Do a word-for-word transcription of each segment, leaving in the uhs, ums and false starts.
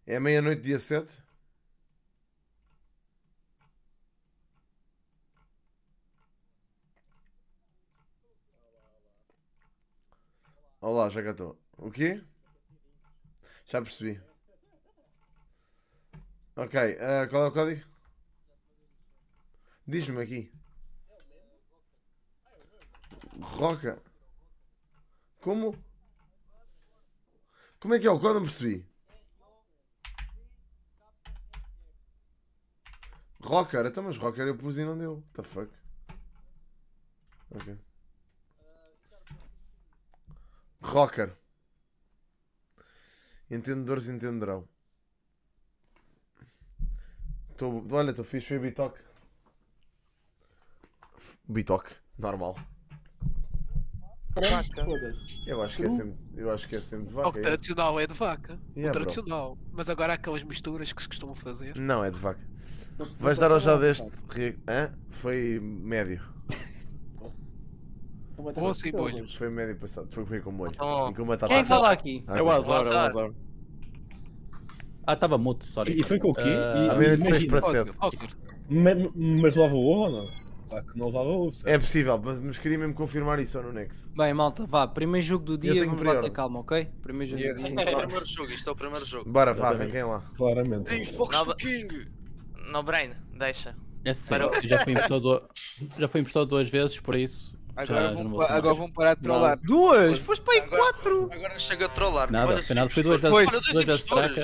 É meia-noite, dia sete? Olá, já cá estou. O quê? Já percebi. Ok, uh, qual é o código? Diz-me aqui. Roca. Como? Como é que é o código? Não percebi. Rocker, então mas Rocker eu pus e não deu. What the fuck? Ok. Rocker. Entendedores entenderão. Tô, olha, estou fixe, foi Bitoque. Bitoque, normal. Vaca. Eu acho que é sempre, eu acho que é sempre de vaca. O tradicional é de vaca. Yeah, o tradicional. Bro. Mas agora há aquelas misturas que se costumam fazer. Não, é de vaca. Vais dar ao já deste. Hã? Foi médio. Ou sem molho. Foi médio passado. Foi, foi com molho. Oh. E com batata. Quem fala aqui? Ah, É o Azar, é o Azar. Ah, estava mudo, sorry. E foi com o quê? Uh, A meia de seis para sete. Mas leva o ovo ou não? Claro que não levava o ovo. É possível, mas, mas queria mesmo confirmar isso ou no Nex. Bem, malta, vá. Primeiro jogo do dia, vamos lá ter calma, ok? Primeiro jogo do dia. É o primeiro jogo, isto é o primeiro jogo. Bora, vá, vem quem lá. Claramente. Tem Fox do King! No brain, deixa. É sim, já fui emprestado, já fui emprestado duas vezes, por isso. Agora, já, vão, já não vou agora vão parar de trollar. Duas? Foste para aí quatro! Agora chega a trollar. Nada, afinal foi duas vezes, Olha, duas vezes tracker.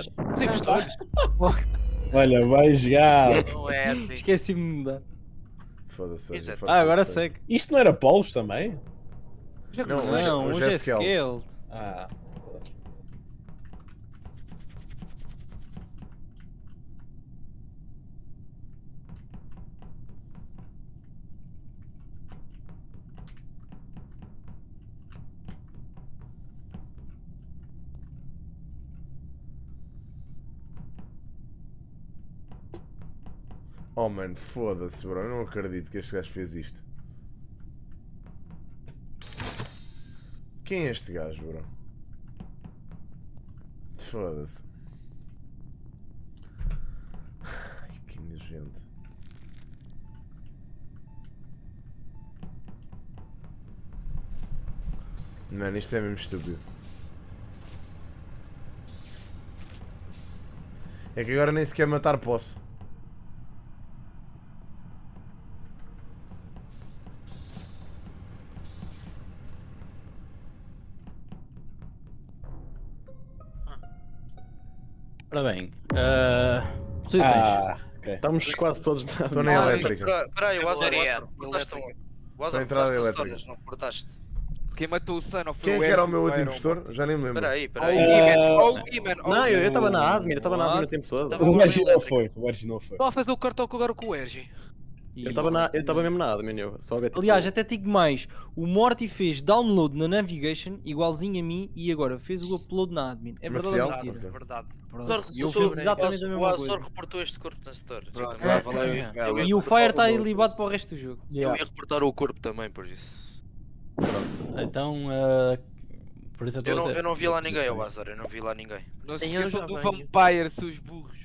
Olha, vai jogar. Esqueci-me de mudar. Foda-se. Ah, agora segue. Isto não era polos também? Não, hoje, Não, hoje, hoje é é scale. scaled. Ah. Oh mano, foda-se, bro. Eu não acredito que este gajo fez isto. Quem é este gajo, bro? Foda-se. Ai, que nojento. Mano, isto é mesmo estúpido. É que agora nem sequer matar posso. Ora bem, uh, posições. Ah, okay. Estamos quase todos na. Estou na elétrica. Espera aí, o Azar, o Azar, reportaste onde? O Azar, reportaste histórias, não reportaste? Quem matou o Sun ou foi Quem é o que era o Erwin meu ou outro era o- impostor? Já nem me lembro. Espera aí, espera Ou o aí. Guiman, ou o Guiman, ou Não, o eu estava na admin, eu estava na admin o tempo todo. O Ergi não foi, o Ergi não foi. Estava a fazer o cartão agora com o Ergi. Eu estava na, eu estava mesmo na admin, eu só a ver, tipo, Aliás, até digo mais, o Morty fez download na navigation, igualzinho a mim, e agora fez o upload na admin. É verdade ou Marcial? mentira? Ok. Verdade. Pronto, Azor, eu sou- fiz exatamente a o mesma Azor coisa. reportou este corpo na store. Pronto, Eu também. vai, valeu, Eu valeu. ia E o reportar Fire está o- aí libado para o resto do jogo. Eu ia reportar o corpo também, por isso. Então, uh, por isso eu Eu estou a não, dizer. eu não vi lá ninguém, o Azar, eu não vi lá ninguém. Não se Eu esqueçam já do venho. Vampire, seus burros.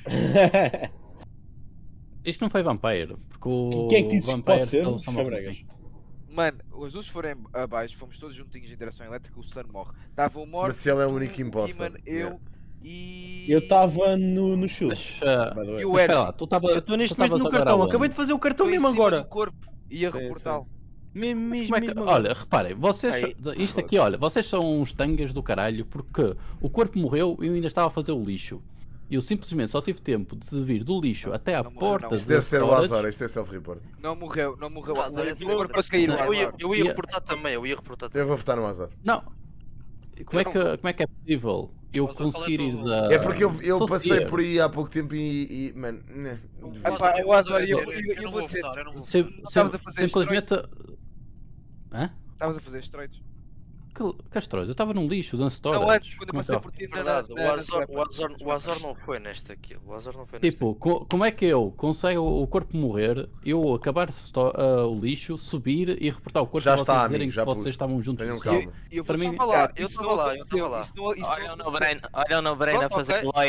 Isto não foi Vampire, porque o Quem é que disse que Vampire pode ser? só- só morre no Fabregas. fim. Mano, os dois forem abaixo, fomos todos juntinhos em direção elétrica, o Sun morre. Estava o Morty, Marcial é o tu, único impostor. Guiman, eu Yeah. e... Eu estava no, no shoot. Mas, uh, by the way. E o mas espera Ergi. lá, tu tava, é eu tipo estou neste um momento no cartão, acabei de fazer o cartão Estou em mesmo cima agora. do corpo. Ia Sim, reportá-lo. Mesmo, mesmo, é mesmo que, agora. olha, reparem, vocês, Aí, isto aqui, olha, vocês são uns tangas do caralho, porque o corpo morreu e eu ainda estava a fazer o lixo. Eu simplesmente só tive tempo de vir do lixo Não, até à não morreu, porta. não. Isto deve ser o storage. Azor, isto é self-report. Não morreu, não morreu. Não, Eu eu vi vou- o corpo a cair. Eu ia, eu ia Yeah. reportar também, eu ia reportar Eu também. vou votar no Azor. Não. Como é, não que, vou. como é que é possível eu Mas qual é conseguir tu- ir da. É porque eu, eu Sou passei seer. por aí há pouco tempo e. e mano. né, devia- Ah, pá, o Azor, eu- eu, eu- eu não vou vou dizer- votar, eu não vou Sim- votar. sim- Estavas a fazer simplesmente. Hã? Estavas a fazer estreitos. Que Castróis, eu estava num lixo, dando Não, storage. antes, quando eu Como é que passei eu- por ti, Verdade, na- o na- Azor, na- o, Azor, o Azor não foi nesta kill. O Azor não foi nesta Tipo, co- como é que eu consigo o corpo morrer, eu acabar sto- ah, o lixo, subir e reportar o corpo Já e está, vocês amigo, dizerem já que pus. vocês estavam juntos? Tenham no calma. céu? E eu Para vou mim- falar, eu isso tava não lá, eu aconteceu, tava lá. isso não- isso não Olha o aconteceu. no-brain, olha o no-brain a Pronto, fazer ok. lawyer.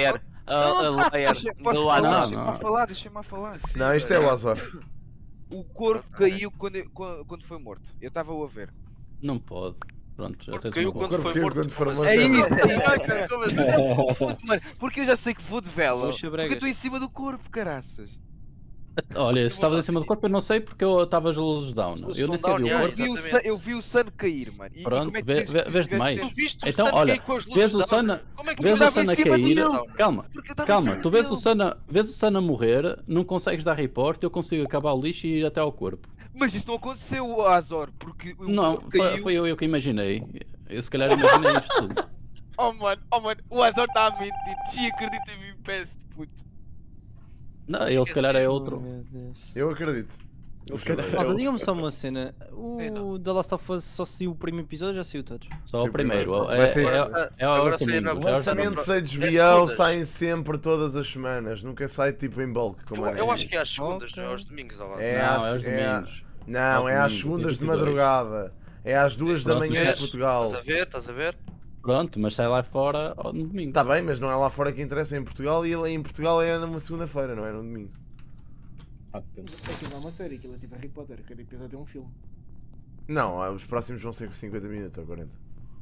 a, a layer Deixa- do Posso Não, falar? Azor. Deixa-me não. lá falar, deixa-me lá falar. Não, isto é o Azor. O corpo caiu quando, quando, quando foi morto. Eu estava a ver. Não pode. Pronto, já Porque tens caiu uma quando boa. Corpo foi caiu morto. quando for como morto. É assim? isso, é isso. Como assim? Confundo, mano, porque eu já sei que vou de vela. Oxe, Porque eu Bregas. estou em cima do corpo, caraças. Olha, se vou estavas lá em cima do seguir. corpo, eu não sei porque eu estava as luzes down. As luzes Eu nem estão sequer vi down, o Eu yeah, corpo. vi, o exatamente. sun, eu vi o sun cair, mano. E, Pronto, e como é que vê- dizes vê- que vês tiveste demais. tempo? Tu viste o Então, Sun olha, cair com as luzes Vês o down? Sana, Como é que vês tu o estava em Sana cima cair. dele. Calma, Porque eu estava em calma. cima Tu vês o dele. Sana, vês o Sana morrer, não consegues dar report, eu consigo acabar o lixo e ir até ao corpo. Mas isso não aconteceu, Azor, porque o Não, corpo foi, caiu. foi eu, eu que imaginei. Eu se calhar imaginei isto tudo. Oh mano, oh mano, o Azor está a mentir. Sim, acredita em mim, peço puto. Não, ele se calhar é Oh, outro. meu Deus. Eu acredito. Ele se calhar é Malta, o- diga-me só uma cena. É, O The Last of Us só saiu o primeiro episódio ou já saiu todos? Só Sim, o primeiro. primeiro. É, Vai ser- é, é, o Agora saiu na- caminho. é o Lançamentos caminho. H É B O segundas. saem sempre todas as semanas. Nunca sai tipo em bulk. Como Eu, é. eu acho que é às segundas, Ok. não é aos domingos, ó lá. É Não, às- é aos é a- domingos. Não, é Aos às domingos, segundas de vinte e dois. madrugada. É às duas da Pronto, manhã em vês? Portugal. Estás a ver? Estás a ver? Pronto, mas sai lá fora ó, no domingo. Está bem, mas não é lá fora que interessa, é em Portugal, e ele em Portugal é numa segunda-feira, não é no domingo. Ah, depende. Aquilo não é uma série, aquilo é tipo Harry Potter, cada episódio é um filme. Não, ah, os próximos vão ser cinquenta minutos ou quarenta.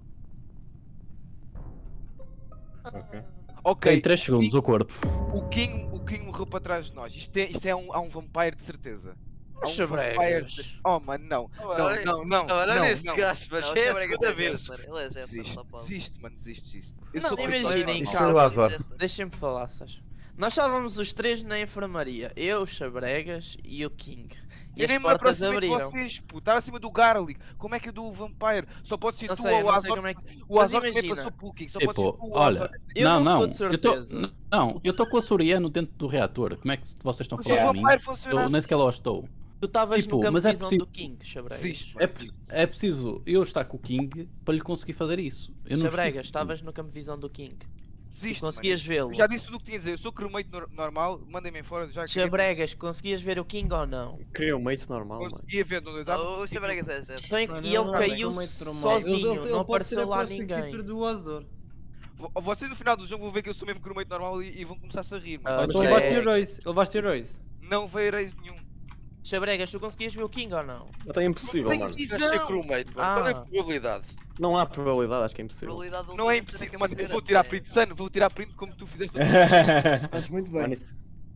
Ok. Ok, Em três segundos o corpo. o King, o King morreu para trás de nós. Isto é, isto é um, há um vampire de certeza. Há um Oxa, vampire bregas. de... Oh mano, não. Não, Olha não, não. Olha não, neste não. gajo, mas Não, é a o Xabrega segunda é vez. Jester, ele é Jester, Desiste, só pode. desiste, mano, desiste, desiste. Eu Não, sou imaginem, completamente- Isto calma, foi o Azor. Deixem-me falar, Sasha. Nós estávamos os três na enfermaria. Eu, o Xabregas e o King. E Eu as nem me portas aproximei de abriram. vocês, pô. Estava acima do Garlic. Como é que eu dou o Vampire? Só pode ser Não tu sei, ou o não sei Azor. como é que... O Mas Azor também imagina. passou pelo King. Só pode ser Tipo, tu ou o olha, Azor. Eu não, não sou não, de eu tô, certeza. não, eu estou com a Soriano dentro do reator. Como é que vocês estão a Mas falar o a mim? Vampire funciona Eu nem assim. sequer lá estou. Tu estavas Tipo, no campo mas de é visão possível- do King, Xabregas. Desiste, É, mano, desiste. é preciso eu estar com o King para lhe conseguir fazer isso. Eu não Xabregas, estou- estavas no campo de visão do King. Desiste, Tu conseguias mano. vê-lo. Já disse tudo o que tinha a dizer. Eu sou crewmate nor- normal. Mandem-me fora. Já queria- Xabregas, conseguias ver o King ou não? Queria um mate normal, mano. conseguia ver onde eu estava. Oh, O Xabregas é Jester. Então, Mano, e ele ele não caiu é prosumer. sozinho, Ele- ele não pode ser apareceu a lá prosecutor ninguém. do Azor. Vo- Vocês no final do jogo vão ver que eu sou mesmo crewmate normal e, e vão começar-se a rir, Ah, mano. Então Ok. ele vai ter Royce. Ele vai ter Royce. Não vereis nenhum. Xabregas, tu conseguias ver o King ou não? Até é impossível, Tenho mano. visão. Vais ser crewmate, mano. Qual é a Ah. probabilidade? Não há probabilidade, acho que é um impossível. Probabilidade de ele Não ser é Jester impossível, que mano. Eu muito vou grande, tirar é. print, Sano. Vou tirar print como tu fizeste. Acho muito bem. Mano, isso-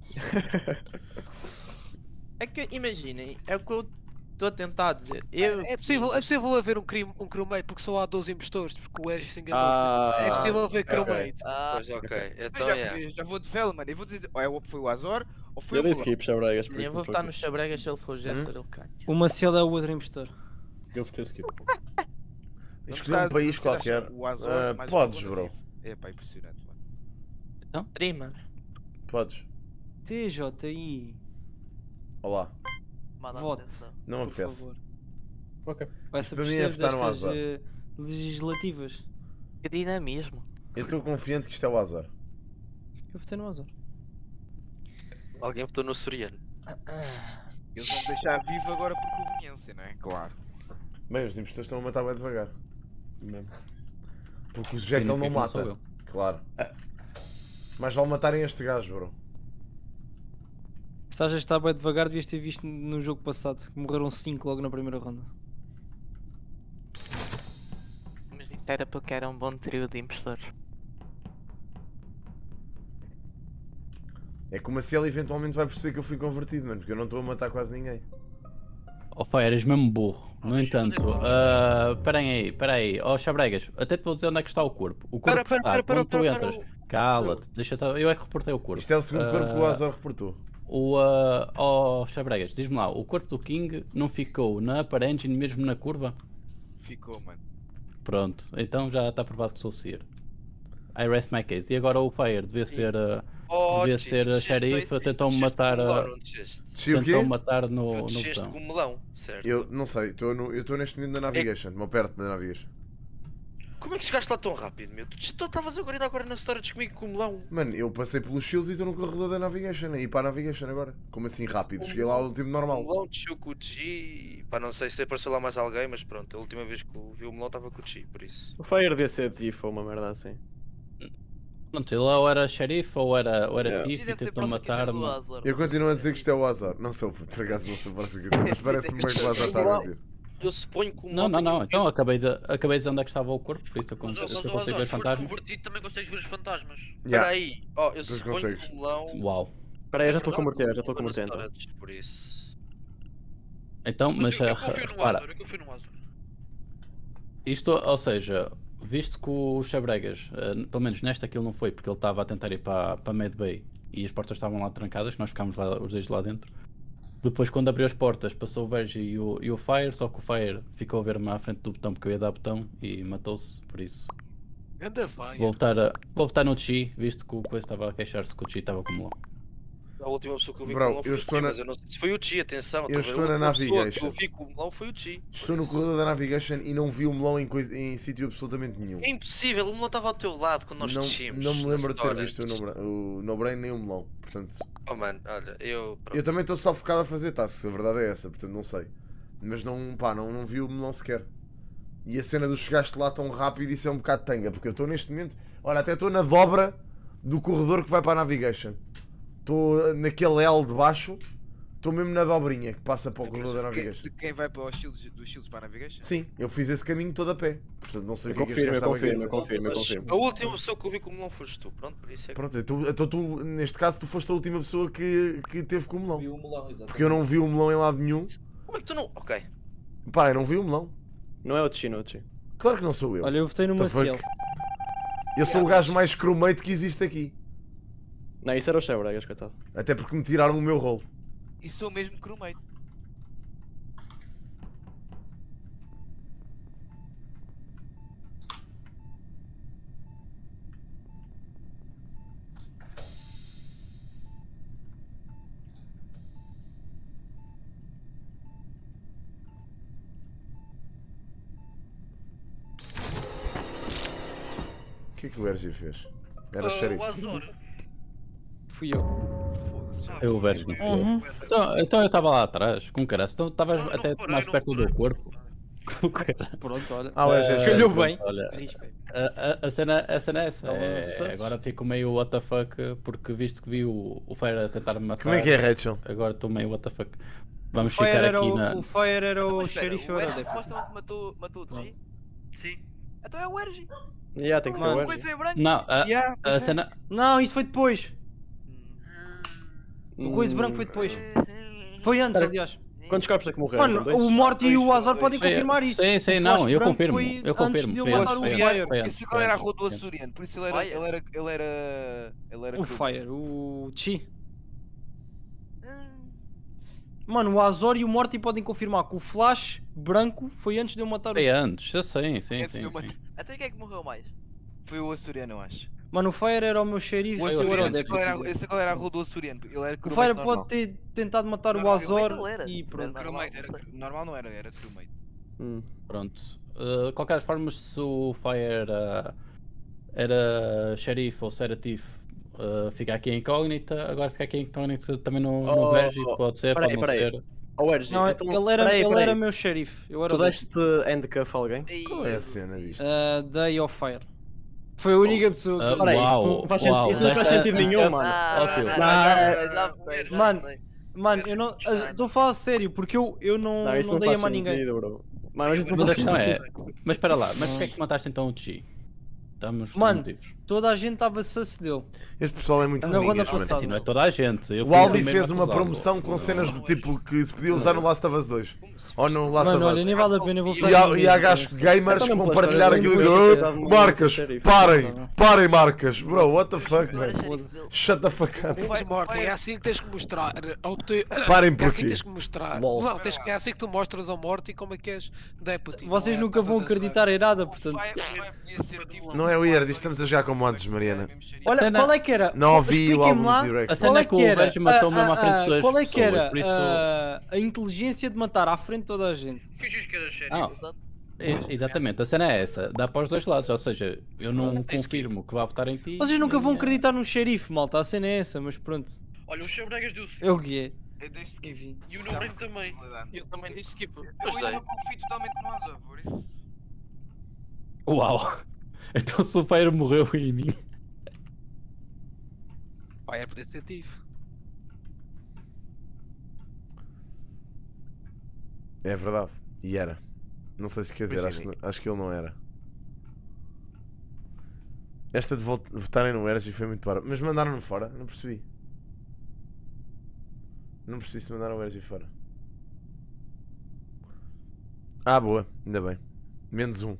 É que, imaginem, é o que eu estou a tentar dizer. Eu... É possível, é possível haver um, crime, um crewmate porque só há doze impostores, porque o Ergi se enganou. Ah, é possível haver ok. crewmate. Ah, Pois ok, Eu então já, é. eu já vou de vela, mano. Eu vou dizer. Ou é o- foi o Azor ou foi Eu o dei Mulan. skip, Xabregas, por eu isso vou não votar no foi. Xabregas se ele for Jester, ele cai. O Maciel é o outro impostor. Ele teve skip. Vamos Escolher um estar- país vamos estar qualquer. o Azor, Ah, mais podes, o bro. Mulan. É pá, impressionante, mano. Então, Trimmer. Podes. T J I. Olá. Manda Voto. atenção. Não me Por apetece. favor. Ok. Vai-se Para mim é abster votar no destas Azor. eh, legislativas. Que dinamismo. Eu estou confiante que isto é o Azor. Eu votei no Azor. Alguém votou no Soriano. Eles vão me deixar vivo agora por conveniência, não é? Claro. Bem, os impostores estão a matar bem devagar. Mesmo. Porque o Jekyll não Significa que mata. sou eu. Claro. Mas vale matarem este gajo, bro. Se achas que está bem devagar, devias ter visto no jogo passado. Que morreram cinco logo na primeira ronda. Mas isso era porque era um bom trio de impostores. É que o Maciel eventualmente vai perceber que eu fui convertido, mano. Porque eu não estou a matar quase ninguém. Opa, eras mesmo burro. No entanto, ah, esperem aí, esperem aí. Ó Xabregas, até te vou dizer onde é que está o corpo. O corpo Para, para, está para, para, quando tu para, para, entras. Cala-te, deixa eu é que reportei o corpo. Isto é o segundo corpo que o Ah, Azor reportou. O, ah, ó Xabregas, diz-me lá, o corpo do King não ficou na upper engine mesmo na curva? Ficou, mano. Pronto, então já está provado que sou Seer. I rest my case. E agora o Fire devia ser, ah, Oh, devia Chico, ser desceste xerife, dois- tentou-me desceste matar, com o melão, ah, não desceste? Desci o quê? tentou matar no, Tu no desceste botão. com o melão, certo? Eu não sei, estou no- eu estou neste momento na Navigation, mal perto da Navigation. Como é que chegaste lá tão rápido, meu? Tu tu estavas agora ainda agora na história comigo com o melão. Mano, eu passei pelos shields e estou no corredor da Navigation. E para a Navigation agora. Como assim rápido? Cheguei lá ao último O normal. melão desceu com o G. Pá, não sei se apareceu lá mais alguém, mas pronto, a última vez que eu vi o melão estava com o G, por isso. O Fire devia ser tipo uma merda assim. Pronto, ele ou era xerife ou era, ou era Yeah. Tiff e Deve ser tentou prosecutor do matar-me. Azor. Eu continuo a dizer que isto é o azar. Não sou, por acaso não sou prosecutor, mas parece-me bem que o azar está a mentir. Eu suponho que o Não, não, Monty não. viu- Então acabei de, acabei de dizer onde é que estava o corpo, por isso eu Mas, consigo, mas, se eu mas, consigo ver se fores fantasmas. convertido também consegues ver os fantasmas. Espera Yeah. aí, ó, eu Tu suponho consegues. que o melão... Uau. Espera aí, já estou a É verdade, converter, já estou a o melão converter é então. storage, por isso... Então, Mas mas eu, eu eh, confio no repara, Azor, eu confio no Azor. isto, ou seja, visto que o Chabregas, eh, pelo menos nesta aquilo não foi, porque ele estava a tentar ir para, para Mad Bay e as portas estavam lá trancadas, que nós ficámos lá, os dois lá dentro. Depois, quando abriu as portas, passou o Verge e o, e o Fire, só que o Fire ficou a ver-me à frente do botão porque eu ia dar botão e matou-se, por isso. Anda vai. Vou votar, a- vou votar no Chi, visto que o coisa estava a queixar-se que o Chi estava como lá. A última pessoa que eu vi Bro, com o melão foi eu o estou Chi, na- mas eu não sei se foi o Chi, atenção. Eu a ver, estou a na última pessoa que navigation. eu vi com o melão foi o Chi. Estou no corredor da Navigation e não vi o melão em, coisa- em sítio absolutamente nenhum. É impossível, o melão estava ao teu lado quando nós Não, descemos. não me na lembro de ter storage. visto o No- o No Brain nem o melão, portanto. Oh mano, olha, eu... pronto. Eu também estou só focado a fazer tasks, a verdade é essa, portanto não sei. Mas não, pá, não, não vi o melão sequer. E a cena do chegaste lá tão rápido, isso é um bocado tanga, porque eu estou neste momento, olha, até estou na dobra do corredor que vai para a Navigation. Estou naquele L de baixo, estou mesmo na dobrinha que passa para o corredor da Quem- Navigation. De quem vai para os shields, dos shields para a Navigation? Sim, eu fiz esse caminho todo a pé, portanto não sei Eu o que é que confirmo, este eu gajo estava aqui a confirmo, eu dizer. confirmo, eu Mas confirmo. a última pessoa que eu vi com o melão foste tu, pronto, por isso é que... Pronto, então, então tu, neste caso, tu foste a última pessoa que, que teve com o melão. Vi o melão, exatamente. Porque eu não vi o melão em lado nenhum. Como é que tu não... Ok. Pá, eu não vi o melão. Não é o Chi, não é o Chi. Claro que não sou eu. Olha, eu votei no What the fuck? Maciel. Eu sou o gajo mais crewmate que existe aqui. Não, isso era o Chabregas, coitado. Até porque me tiraram o meu rolo. E sou mesmo crewmate. O que é que o Ergi fez? Era Ah, xerife. o Azor. Fui eu. Foda-se. Ah, Eu, o foi, Verge, não foi, fui eu. Uhum. foi, foi. Então, então eu estava lá atrás, com caralho. Então estavas Não, não até reparei, mais não perto do reparei. corpo. Com caralho. Pronto, olha. Ah, o Ergi é Eh, xerife. calhou pronto, bem. Olha, Arrisquei. a, a, a, cena, a cena é essa. Não, é- sucesso. agora fico meio what the fuck, porque visto que vi o, o Fire a tentar me matar. Como é que é, Rachel? Agora estou meio what the fuck. Vamos O Fire ficar era aqui o, na. o Fire era Então, o mas espera, xerife o ou era Ergi o Deputy? supostamente matou, matou o G? Sim. Então é o Ergi. Yeah, tem que ser Mano, o O coisa Ergi. é branco. Não, a, Yeah, a cena. Não, isso foi depois. O coisa branco foi depois. Foi antes, Espera. aliás. Quantos corpos é que morreram? Mano, Então, dois? o Morty e o Dois, Azor dois. podem Foi- confirmar isso. Sim, sim, O não, Flash eu branco confirmo. foi Eu confirmo. Antes de Foi ele antes, matar o foi Fire. antes, foi antes, Esse foi qual era a antes, rua do foi antes. Açoriano, por isso ele era. Fire. Ele era. Ele era. Ele era O crewmate. Fire, o Chi. Hum. Mano, o Azor e o Morty podem confirmar que o Flash branco foi antes de eu matar o. Foi antes, eu sei, sim, Antes de sim. eu matar- sim. Até quem é que morreu mais? Foi o Açoriano, eu acho. Mano, o Fire era o meu xerife O e eu era o Açoriano, esse qual era, Deputy. esse qual era a rua do Açoriano. Ele era O crewmate Fire normal. pode ter tentado matar o Não, não, Azor ele era. e Isso pronto. era Crewmate, era, Normal, não sei. normal não era, era crewmate. Hum. Pronto. Uh, de qualquer forma, se o Fire era, era xerife ou se era Tiff, uh, fica aqui a incógnita. Agora fica aqui a incógnita também no, no Oh, Verge. Pode ser, peraí, pode não peraí. ser. O Ergi, Não, então, ele era, peraí, ele peraí. era meu xerife. Eu era Tu o deste handcuff a alguém? Qual é a cena disto? Uh, Day of Fire. Foi a única pessoa que. Ah, Peraí, isso Uau, não faz uau, sentido, isso não faz desta- sentido nenhum, mano. Ah, Ótimo. não, não, Não, não, já foi, já Mano, foi. Mano, eu não. Estou a falar sério, porque eu, eu não, Não, isso não não dei a faz mais ninguém. sentido, bro. Mano, mas isso não Mas a faz questão sentido. é. Mas espera lá, mas porquê é que mataste então o Chi? Estamos com Mano, motivos. toda a gente estava sus dele. Este pessoal é muito Na comigo, ronda este momento. passada. Assim, não é toda a gente. Eu O fui Aldi primeiro fez uma acusado. promoção com cenas do tipo que se podia usar no Last of Us dois. Ou no Last Mano, of olha, Us. nem vale a pena, eu vou E fazer. há, e há gajos gamers que vão partilhar aquilo e dizer "Oh, marcas, parem, parem marcas. Bro, what the fuck, Eu era man? xerife dele. Shut the fuck up. Menos Morty, é assim que tens que mostrar ao teu... Parem É por assim que quê? tens que mostrar. Lol. Não, tens... é assim que tu mostras ao Morty como é que és deputy. Vocês não é? nunca Estás a vão dançar. acreditar em nada, portanto. Fire- Fire podia ser tipo- Não é weird, isto estamos a jogar como antes, Mariana. Olha, cena- qual é que era? Não ouvi o Expliquem-me álbum lá de T-Rex. A Qual cena é é que que o era? Verge matou a- mesmo à a- frente de a- duas Qual é que pessoas, era por isso- a, a inteligência de matar à frente de toda a gente? Finges que era xerife. Ah, Exato. e- exatamente, a cena é essa. Dá para os dois lados, ou seja, eu não Pronto, é isso que- confirmo que vá votar em ti. Vocês nunca vão nem- acreditar num xerife, malta. A cena é essa, mas pronto. Olha, o Chabregas deu-se. É o que é. Eu dei skip. Enfim. E o Nobrinho também. Eu também disse skip. Eu Pois ainda dei. não confio totalmente no Azor, por isso. Uau! Então se o Fire morreu em mim. Pá, é predicativo. É verdade. E era. Não sei se quer dizer, acho, Imaginem. que- acho que ele não era. Esta de vol- votarem no Ergi foi muito para. Mas mandaram-no fora? Não percebi. Não percebi se mandaram o Ergi fora. Ah, boa. Ainda bem. Menos um.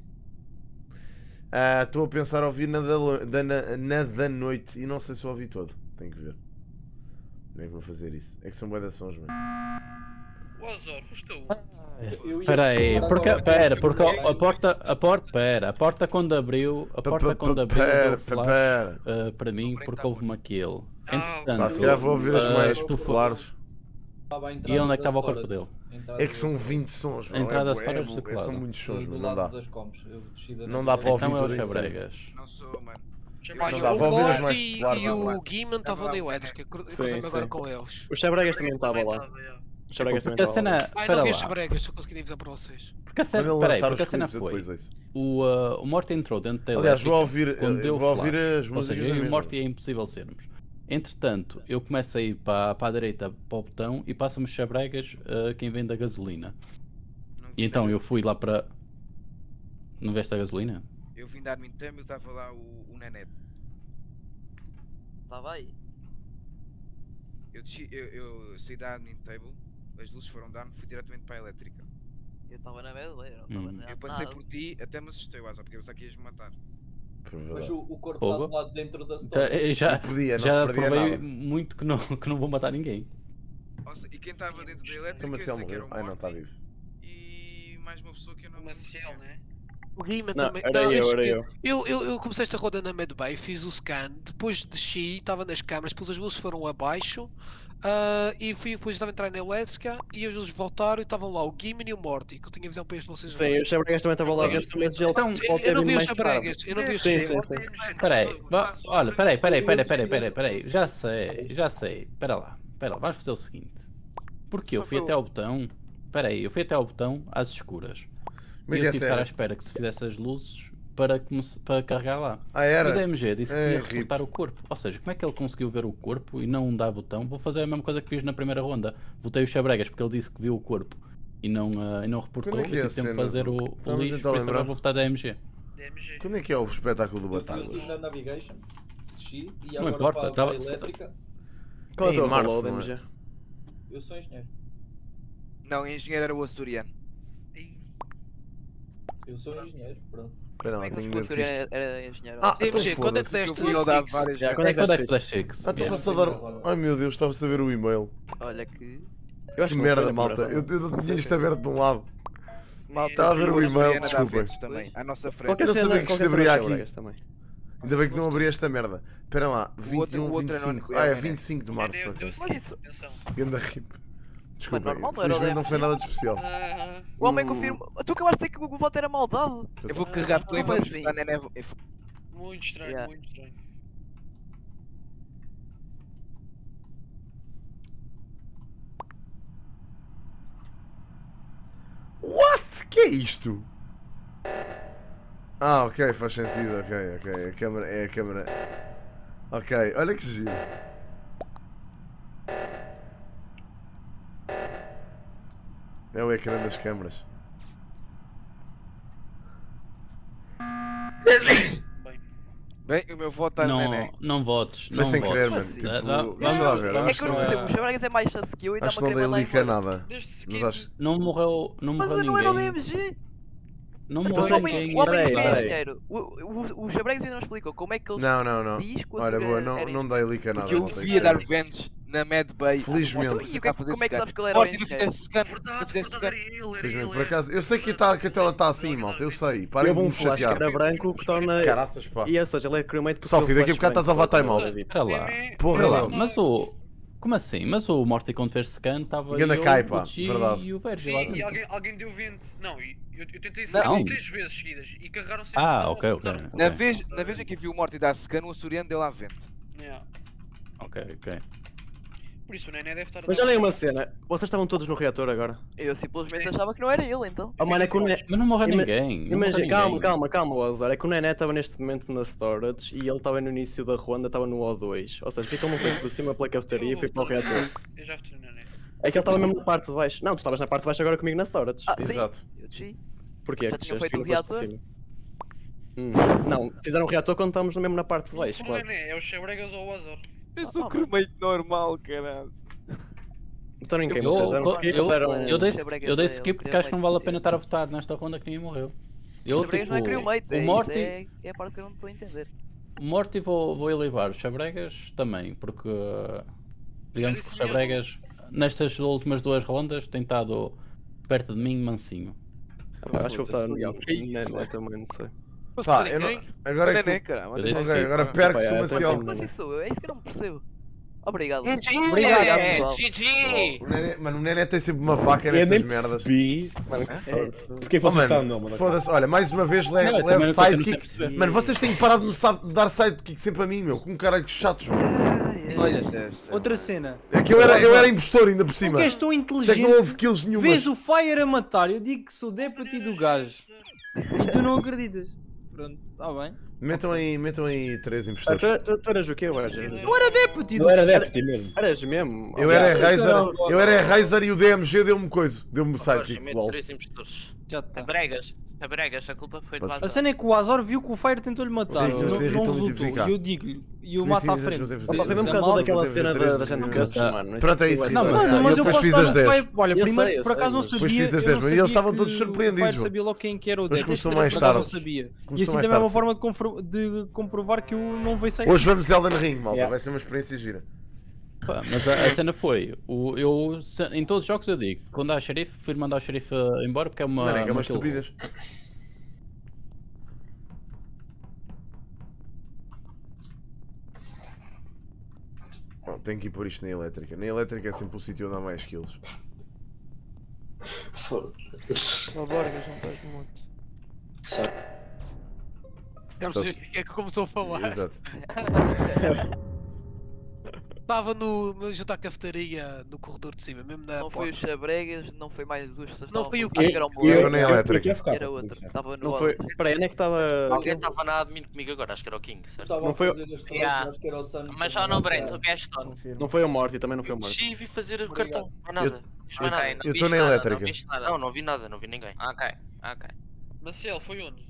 Ah, estou a pensar a ouvir na da, lo- da- na, na da noite e não sei se eu ouvi todo. Tenho que ver. Como é que vou fazer isso? É que são bué de sons, mano. O Azor, foste tu. Espera aí, porque, pera, porque a porta, a porta, pera, a porta quando abriu, a porta quando abriu Pera, deu flash pera. uh, para mim porque houve-me aquele. Entretanto, Pá, se calhar vou ouvir as uh, mais tu fo- populares. E onde é que estava o corpo dele? É que são vinte sons, A mano. entrada É, de bué, é, storage bué, de que lado? são muitos sons, Do mano. Não lado dá. das comps. Eu desci da Não dá para ouvir Então é tudo o em stream. Xabregas. Não sou, mano. Não Olha, dá o para ouvir as mais Morty populares. e vá lá. o Guiman estavam na elétrica. Sim, Cruzei-me agora sim. com eles. O Xabregas também estava lá. O Xabregas também Porque a estava cena, lá. Ah, espera não vi lá, as Xabregas, só consegui dizer para vocês. porque a Quando cena, ele peraí, lançar porque a os cena clipes, eu foi, depois ouço. o, uh, o Morty entrou dentro da Aliás, elétrica vou ouvir, quando eh, deu vou ouvir flash. as Ou músicas seja, na eu e o mesma. Morty é impossível sermos. Entretanto, eu começo a ir para, para a direita para o botão e passa-me os Xabregas uh, quem vem da gasolina. Não E vi então nada. eu fui lá para... Não veste a gasolina? Eu vim da admin time e estava lá o, o Nenet. Estava aí. Eu, desci, eu, eu saí da admin table, as luzes foram down, fui diretamente para a elétrica. Eu estava na medleira, não estava Hum. na Eu passei nada. por ti, até me assustei, Asa, porque eu pensava que ias me matar. Por Mas verdade. o, o corpo Fogo? está lá dentro da Então, story. eu já E podia, não já se perdia provei nada. muito que não, que não vou matar ninguém. Nossa, e quem estava dentro da elétrica, Então, eu Marcelo sei que era morreu. o Ai não, está Morty vivo. e mais uma pessoa que eu não O Maciel, né? O Guiman Não, também. era Não, eu, eu, era eu. eu, eu, eu comecei esta roda na Medbay, fiz o scan, depois desci, estava nas câmaras, depois as luzes foram abaixo ah, e fui, depois estava a entrar na elétrica e as luzes voltaram e estavam lá o Guiman e o Morty, que eu tinha visão para este vocês Sim, dois. o Xabregas também estava lá dentro, mas ele Então, pode Eu, ter eu não vindo vi os mais tarde. Xabregas, eu não vi os Sim, Xabregas. sim, sim. Espera aí, va- olha, espera aí, espera aí, espera aí, espera aí, espera aí, espera aí, já sei, já sei, espera lá, espera lá, vamos fazer o seguinte, porque eu Só fui falou. até ao botão, espera aí, eu fui até ao botão às escuras, Como é e que eu é tive que estar à sério? espera que se fizesse as luzes para, come- para carregar lá. Ah, E o era? D M G disse que É, ia rip. reportar o corpo, ou seja, como é que ele conseguiu ver o corpo e não dar botão? Vou fazer a mesma coisa que fiz na primeira ronda, votei o Xabregas porque ele disse que viu o corpo e não, ah, e não reportou, Quando é e que é a tive tempo de cena fazer do- o, o Estava a lixo, tentar por isso lembrar. agora vou votar D M G. D M G. Quando é que é o espetáculo do Eu eu Batáguas? estive na navigation, desci e Não agora importa, para, tava- para a elétrica. Qual é o Em teu março, rolou, não é? D M G? Eu sou engenheiro. Não, o engenheiro era o açoriano. Eu sou engenheiro, pronto. Espera lá, Como é que tenho sabes que o medo açoriano disto. era, era engenheiro? Ah, então D M G, quando é que foda-se. deste Eu fui ao dar Six? várias Já, vezes. quando é que Quando é deste que fixo? fizeste Six? Ah, então Yeah. estás a dar. Ai meu Deus, estava-se a ver o e-mail. Olha que. Eu acho Que que não foi merda, na malta. primeira Eu, ronda. eu tinha isto aberto de um lado. Malta, Estava a ver o açoriano e-mail, dá desculpem. ventos também, à nossa frente. Qualquer Eu não cena- sabia que isto qualquer cena abria do aqui. Xabregas também. Ainda bem que não abri esta merda. Espera lá, O vinte outro- e um, o outro vinte e é cinco. não- Ah, é é, vinte e cinco de março. Deu- ok. deu Mas isso. atenção. Ganda rip. Desculpem, normal, não era o felizmente não foi nada de especial. Ah, O homem O- confirma. Tu acabaste de dizer que o voto era maldade. Eu vou carregar tu e Como vamos assim? votar na Neve. muito estranho, Yeah. muito estranho. What? Que é isto? Ah, ok, faz sentido, ok, ok. A câmera, é a câmera. Ok, olha que giro. É o ecrã das câmaras. Bem, Bem, o meu voto está no Não, Nené. não votes, Foi não sem votes. querer, mano. assim? Tipo, Dá- dá- vamos vamos- lá ver. vamos- É que eu não acho percebo. O Xabregas é mais chance que eu e Acho que está-me não a dei querer link a mandar embora. nada. desde Mas seguinte, acho. Não morreu, não Mas morreu eu não era o D ninguém. M G. Não Então O morreu só- homem, ninguém. o homem Peraí, que é peraí. engenheiro. O, o, o Xabregas ainda não explicou como é que ele Não, não, não. diz que o Olha, açúcar boa, era não, não engenheiro. dei link a nada. Porque eu malta, devia isto é- dar ventos na Mad Bay. Felizmente. Morty, E o que é que- fazer como é que scan. sabes que ele era o Morty, tu engenheiro? fizeste scan. Tu verdade, fizeste verdade, scan. era ele, era Felizmente, ele, por era. acaso, eu sei que, tá, que a tela está assim, malta, eu sei. Parem Teve de um me flash que chatear. era branco que torna. Caraças, pá. E ou seja, ele é crewmate porque Sophie, teve daqui a flash bocado estás a branco. levar time out. Espera lá. Meme- Porra Espera lá, lá. mas o... Como assim? Mas o Morty quando fez scan estava Ganda eu, cai, pá, o G verdade. e o Verde lá Sim, e dentro. alguém, alguém deu vento. Não, e eu, eu tentei Não. sair três vezes seguidas e carregaram sempre. Ah, estavam- ok, ok. estavam- Na ok. vez, na vez em que vi o Morty dar scan, o açoriano deu lá vento. Yeah. Ok, ok. Por isso o Nené deve estar. Mas olhem uma cena, vocês estavam todos no reator agora. Eu simplesmente achava que não era ele então. Oh, mano, é que o Nené. Mas não morreu ninguém. Não Imagina, morreu calma, ninguém. calma, calma, Lazar. É que o Nené estava neste momento na storage e ele estava no início da ronda, estava no O dois. Ou seja, ficou um pouco por cima pela cafetaria e foi para o reator. Eu já votei no Nené. É que ele estava mesmo na parte de baixo. Não, tu estavas na parte de baixo agora comigo na storage. Ah, sim. Exato. Eu desci. Porquê? Já Que tinham desceste feito o e não foste por reator? cima? Hum, Não, fizeram o reator quando estávamos mesmo na parte de Não baixo, foi o claro. Nené, é o Xabregas ou o Azor. Eu sou crewmate normal, caralho. Então ninguém, Eu, vocês deram eu, skip, eu, deram... eu dei, Xabregas eu dei é skip o porque acho que não vale a pena estar a crewmate. votar nesta ronda que ninguém morreu. Eu, Xabregas tipo, não é crewmate, o é, isso Morty, é, é a parte que eu não estou a entender. o Morty vou, vou elevar, o Xabregas também, porque digamos que o Xabregas nestas últimas duas rondas tem estado perto de mim mansinho. Ah, acho que vou votar no Que isso, Nené mano? também, não sei. Pá, eu não... Agora é que... Nené, cara. Eu disse Ok, skip. agora Pá, perco-se é, o é, Maciel. Mas isso sou eu, é isso que eu não percebo. Obrigado. Obrigado, pessoal. G G! O Nené- Mano, o Nené tem sempre uma faca Eu nestas nem merdas. percebi. Mano, que sorte. Porquê que Oh, vocês estão mano, não, mano? foda-se, olha, mais uma vez le Não, eu levo também não continuo sem sidekick. perceber. Mano, vocês têm que parar de me sa- dar sidekick sempre a mim, meu. Com um caralho que chatos, meu. Olha, outra cena. É que eu era, eu era impostor ainda por Tu cima. que és tão Sei inteligente. que não houve kills nenhumas. Vês o Fire a matar, eu digo que sou deputy do gajo. E tu não acreditas. Pronto, está bem. Metam aí, metam aí três Ah, impostores. tu, tu, tu eras o quê, Roger? Eu era deputy do Não era deputy mesmo. Eras mesmo? Eu era Aliás, Razer, eu era Razer e o D M G deu-me coisa. Deu-me Jorge, sidekick. mete lol. três impostores. Já está. Bregas, a Bregas, a culpa foi do Podes- A Azor. cena é que o Azor viu que o Fire tentou-lhe matar. Sim, sim, Não, sim, não irritou-me resultou. identificar. E eu digo-lhe. E o Sim, mato sim, à mas frente. mas é Opa, foi mesmo Sim, por causa sim, daquela sim, cena sim, da, sim, da gente sim, Cups, sim. mano. Pronto, é isso que foi eu Não, sei. mas, Eu mas eu depois posso fiz dar as o dez. Fire. Olha, Eu primeiro, sei, eu por acaso não sei, sabia. Depois fiz as eu dez, não mas eles sabia estavam que todos o surpreendidos, Fire sabia logo quem que era o Mas Death. começou Este mais por acaso tarde. não sabia. Começou E assim mais também é uma tarde, forma de, confro- de comprovar que eu não veio sair. Hoje vamos Elden Ring, malta. Yeah. Vai ser uma experiência gira. Pá, mas a, a cena foi, o, eu, se- em todos os jogos eu digo, quando há xerife, prefiro mandar o xerife eh, embora porque é uma... Não é que é uma kill. estupidez. Bom, tenho que ir pôr isto na elétrica. Na elétrica é sempre o sítio onde há mais kills. Ó Borgas, não estás muito. Já percebi o que é que começou a falar. Exato. Estava no, no junto à cafetaria no corredor de cima, mesmo na Não foi o porta. Xabregas, não foi mais duas pessoas. Não estavam foi a o fazer- quê? Era o Eu estou na Moleque, elétrica. era outro. Estava no Não foi. Alden. Espera aí, onde é que estava. Alguém estava na admin comigo agora, acho que era o King, certo? Estava Não a foi- fazer as trocas, Yeah. acho que era o Sun. Mas já não, Brent, tu vieste onde? Confirmo. Não foi o Morty, também não foi Eu o Morty. desci e vi fazer o Obrigado. cartão, mais nada. Fiz mais Ok, nada. não Eu viste tô na nada, elétrica. Não, viste nada. Não, não vi nada, não vi ninguém. Ok, ok. Maciel, foi onde?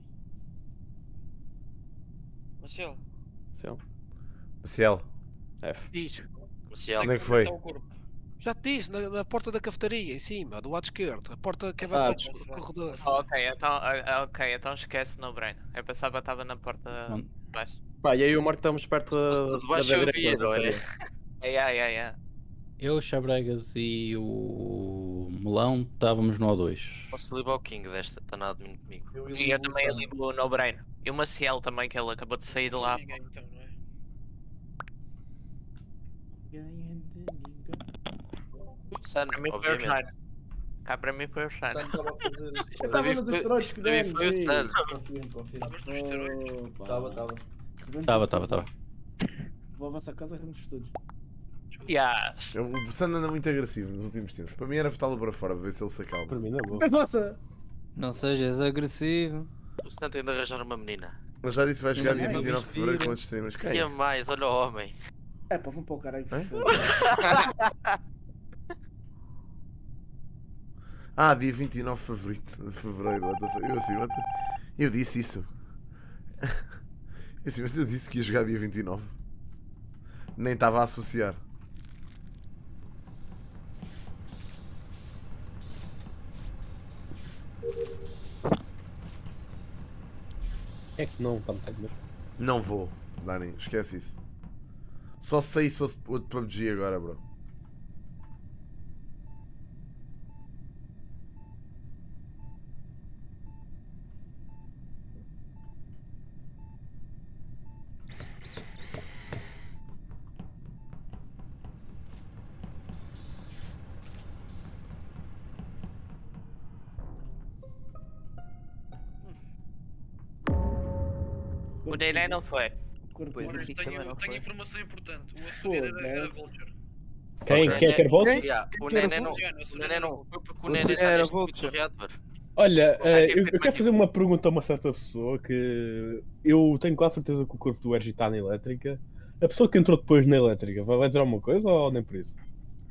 Maciel, Sim. Ciel, F. Diz. Maciel. onde é que foi? está o corpo. Já te disse, na, na porta da cafetaria, em cima, do lado esquerdo. A porta que é Ah, para o corredor. Oh, ok, então, ah, ok, então esquece no brain. Eu pensava que estava na porta Não. de baixo. Pá, e aí o Morty estamos perto da. De baixo da eu direita vi, da não é? cafetaria. É, é, é, é. Eu, o Xabregas e o Melão estávamos no O dois. Posso libar o King desta, está na admin comigo. Eu E eu também ali o no brain. E o Maciel também, que ele acabou de sair de Não lá. foi ninguém então, não é? Sun, Para mim foi o obviamente. Shine. Cá para mim foi o O Shine. Sun estava a fazer as Eu Para estava mim nos foi- esteroides isto que para mim demos, foi o ei. Sun. Confirmo, confirmo. Estavas nos esteroides? Opa. Estava, estava. Estava, estava, estava. Vou à vossa casa e vamos todos. Yes. Eu- O Sand anda muito agressivo nos últimos tempos. Para mim era votá-lo para fora, para ver se ele se Para acalma. mim não vou. A vossa! Não sejas agressivo. O Sun tem de arranjar uma menina. Ele já disse que vai jogar Não, dia não, vinte e nove de fevereiro mentira. com estes streamers. E Quem? a mais, olha o homem. É pá, vamos para o caralho. Hã? foda-se. Ah, dia vinte e nove de fevereiro. de fevereiro. what the fuck? Eu assim, what the... Eu disse isso. Eu assim, mas eu disse que ia jogar dia vinte e nove. Nem estava a associar. É que não, pantalla. Não vou, Dani, esquece isso. Só sei se fosse outro P U B G agora, bro. O Daylight não foi. Corpo Pois, de- Mas Henrique tenho, também não tenho foi. informação importante. O a subir era, era Foda-se. Vulture. Quem? Ok. Quem é que era Volt? Yeah, O Nené não o Nené não foi porque o Nené está neste momento no reator. Olha, eh, eu, eu quero fazer uma pergunta a uma certa pessoa que eu tenho quase certeza que o corpo do Ergi está na elétrica. A pessoa que entrou depois na elétrica vai vai dizer alguma coisa ou nem por isso?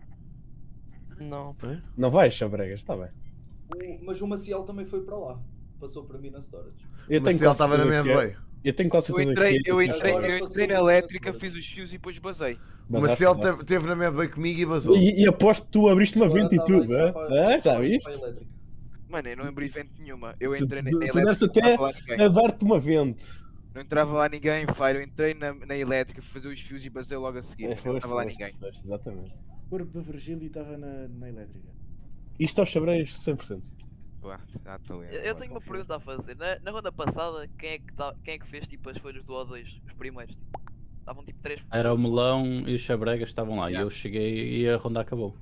Não. Não vais, Chabregas, está bem. O- Mas o Maciel também foi para lá. Passou para mim na storage. Eu Mas tenho se ele quase estava na certeza Mad que é- Bay. Eu tenho quase Eu certeza entrei, que é eu tipo- entrei, Agora eu estou entrei na sendo elétrica, honesto, fiz os fios e depois basei. O Mas Maciel é- teve, teve na Mad Bay comigo e basou. E, e aposto que tu abriste uma Agora vente e estava a tudo, entrar é? para- Ah, já estava a ir viste? para a elétrica. Mano, eu não abri vento nenhuma. Eu Tu, entrei na, tu, na tu elétrica, deves não até entrava lá ninguém. a dar-te uma vente. Não entrava lá ninguém, Fire. Eu entrei na, na elétrica, fui fazer os fios e basei logo a seguir. É, Não foste, estava lá foste, ninguém. foste, exatamente. O corpo do Virgílio estava na, na elétrica. Isto aos Chabregas cem por cento. Ué, já estou Eu, eu tenho uma pergunta a fazer. Na, na ronda passada, quem é, que tá, quem é que fez tipo as folhas do O dois? Os primeiros, tipo. Estavam tipo três pessoas. Era o Melão e os Chabregas estavam lá. Yeah. E eu cheguei e a ronda acabou.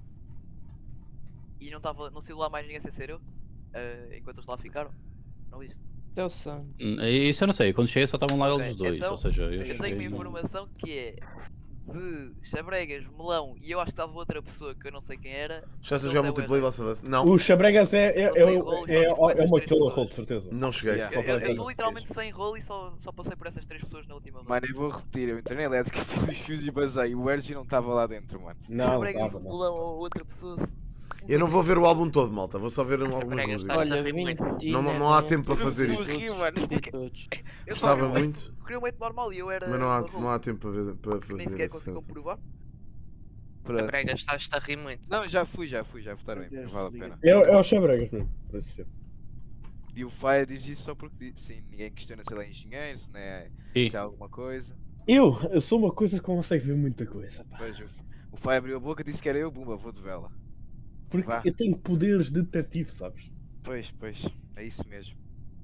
E não, tava, não saiu lá mais ninguém sem ser eu? Eh, enquanto eles lá ficaram? Não viste? Deu sangue. Hum, Isso eu não sei. Quando cheguei só estavam lá Ok, eles dois. então, Ou seja, eu Eu tenho cheguei. uma e não- informação que é de Chabregas, Melão e eu acho que estava outra pessoa que eu não sei quem era. Já estás a Eles jogar é o multiplayer Ernesto. Last of Us? Não, O Chabregas é, é, Não é, sei é, rolo e só é, tive com é essas uma três killer pessoas. roll, de certeza. não cheguei. Yeah. Eu, eu, eu Completamente. estou literalmente sem rolo e só, só passei por essas três pessoas na última ronda. Mano, eu vou repetir. Eu entrei na elétrica, fiz os fios e basei. O Ergi não estava lá dentro, mano. Não, Chabregas, tava, o não. Melão ou outra pessoa. Eu não vou ver o álbum todo, malta. Vou só ver algumas Chabregas, músicas. olha, Não, mentira, não, não há né? tempo para Eu não fazer estou isso. a rir, mano. porque Todos. Eu Gostava só queria um muito. mate- queria um mate normal e eu era. Mas não há, uma rolo, não há tempo para, ver, para que nem fazer sequer isso. consegui comprovar. Pronto. Chabregas, estás-te a rir muito. Não, já fui, já fui, já votaram bem. Deus, Vale a liga. pena. É, é o Chabregas mesmo, parece ser. E o Fire diz isso só porque diz- sim, ninguém questiona se ele é engenheiro, se, não é, Sim. se é alguma coisa. Eu, eu sou uma coisa que consegue ver muita coisa, pá. Pois, o, o Fire abriu a boca e disse que era eu, bumba, vou de vela. Porque Vá. eu tenho poderes de detetive, sabes? Pois, pois, é isso mesmo.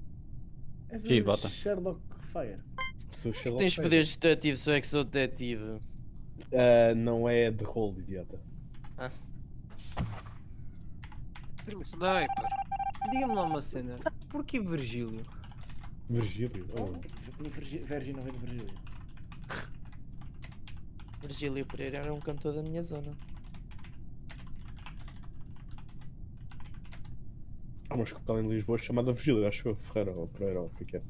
És Sim, o bota. Sherlock Fire. Sou Sherlock Tens Holmes. poderes de detetive, sou é que sou detetive. Ah, não é de rol, idiota. Sniper. Diga-me lá uma cena. Porquê Virgílio? Virgílio? Oh. No Virgi- Virgin não vem de Virgílio. Virgílio Pereira era um cantor da minha zona. Há uma escola em Lisboa chamada Virgílio, acho eu, Ferreira ou Pereira ou o que é que é.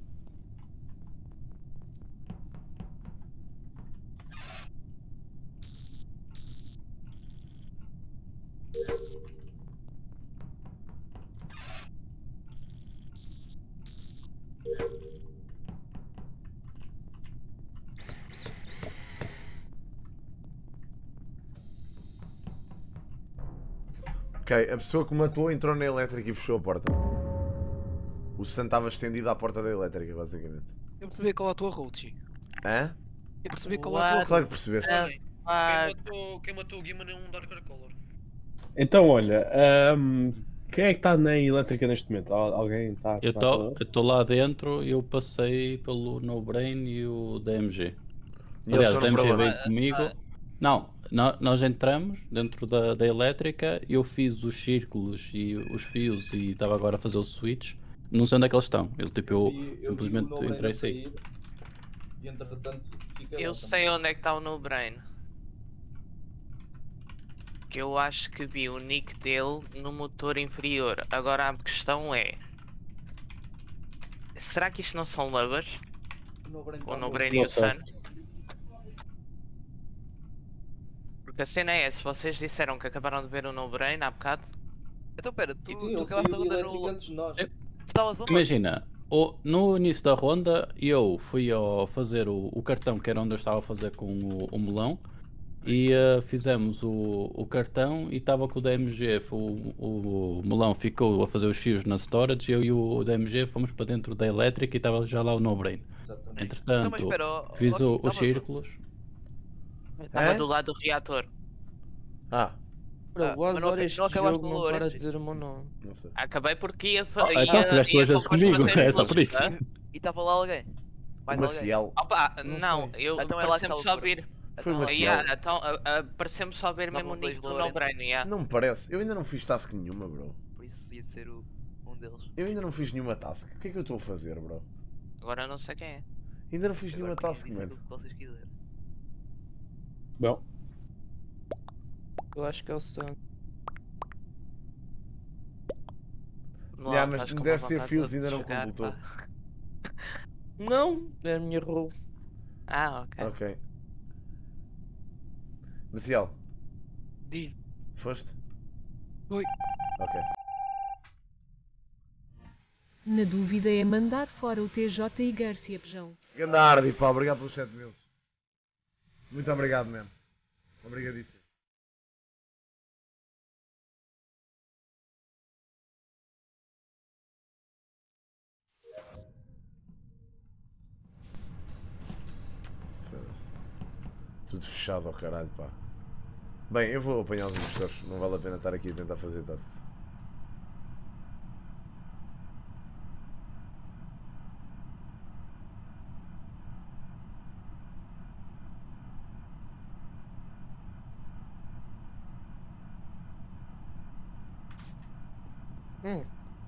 Ok, a pessoa que matou entrou na elétrica e fechou a porta. O Sam estava estendido à porta da elétrica, basicamente. Eu percebi qual é a tua route. Hã? Eu percebi qual é a tua What? Claro route. que percebeste. Olhem, Ah, quem matou, quem matou o Guiman é um Darker Color. Então, olha, ahm, quem é que está na elétrica neste momento? Al- Alguém está? Eu estou lá dentro e eu passei pelo No Brain e o D M G. E eles Aliás, o D foram M para G lá. veio comigo. Não, nó- nós entramos dentro da, da elétrica, eu fiz os círculos e os fios e estava agora a fazer o switch. Não sei onde é que eles estão. Eu, tipo, eu, vi- eu vi o simplesmente No Brain entrei a e saí. sair, E entretanto fica eu lá sei onde é que está o No Brain. Que eu acho que vi o nick dele no motor inferior. Agora a questão é: será que isto não são lovers? também. O No Brain O tá No morto. Brain e Não o sei. Sun? Porque a cena é essa, vocês disseram que acabaram de ver o No Brain há bocado. Então pera, tu, Sim, tu ele acabaste a saiu de ronda elétrica no. antes de nós. Eu- Estavas onde? Imagina, o- no início da ronda eu fui ao fazer o, o cartão, que era onde eu estava a fazer com o, o melão, e eh, fizemos o, o cartão e estava com o D M G. O, o melão ficou a fazer os fios na storage, eu e o D M G fomos para dentro da elétrica e estava já lá o No Brain. Exatamente. Entretanto, Então, mas espera, ó, fiz ó, o- Kim, os estavas- círculos. Estava É? do lado do reator. Ah, Bro, Ah, o mas não Azor aca- este não acabaste jogo no não para Orange? dizer o meu nome. não sei. Acabei porque ia... Oh, ia então, tiveste duas ia vezes para os comigo, passeios é só por luzes, isso. tá? E estava lá alguém? Mais alguém? Maciel. Opa, Não não, sei. eu Então é lá que pareceu-me está o só corpo. ver. Foi Então, Maciel. Yeah, então, a- a- pareceu-me só ver Estavam mesmo o dois nick do Lourenço. No Brain, yeah. Não me parece. Eu ainda não fiz task nenhuma, bro. Por isso ia ser o, um deles. Eu ainda não fiz nenhuma task. O que é que eu estou a fazer, bro? Agora eu não sei quem é. Ainda não fiz nenhuma Agora podem task, dizer mano. o que vocês quiserem. Bom, Eu acho que é o Sun. Não Yeah, há- mas estás com deve uma ser vontade Fios de ainda não jogar, completou. pá. Não, é a minha role. Ah, ok. Ok. Maciel, Diz. foste? Oi. Ok. Na dúvida é mandar fora o T J e Garcia Pejão. Gandardi, pá, obrigado pelos sete mil. Muito obrigado, mesmo. Obrigadíssimo. Foda-se. Tudo fechado ao caralho, pá. Bem, eu vou apanhar os investidores. Não vale a pena estar aqui a tentar fazer tasks. Hum.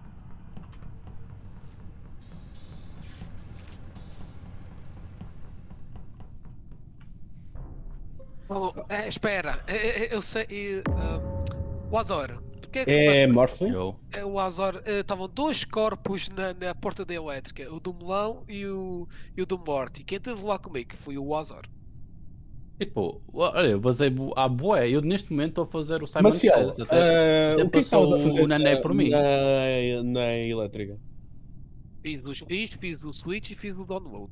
Oh, é, espera, é, é, eu sei. É, um, o Azor. Porque é, que- É Morphin? é, o Azor. é, Estavam dois corpos na, na porta da elétrica: o do Melão e o, e o do Morty. Quem esteve lá comigo foi o Azor. Tipo, olha, eu basei à bué. Eu neste momento estou a fazer o Simon Marcial, Says. Até, eh, até o que é que passou estavas a fazer o Nané por mim. na, na elétrica? Fiz os fiz, fiz o switch e fiz o download.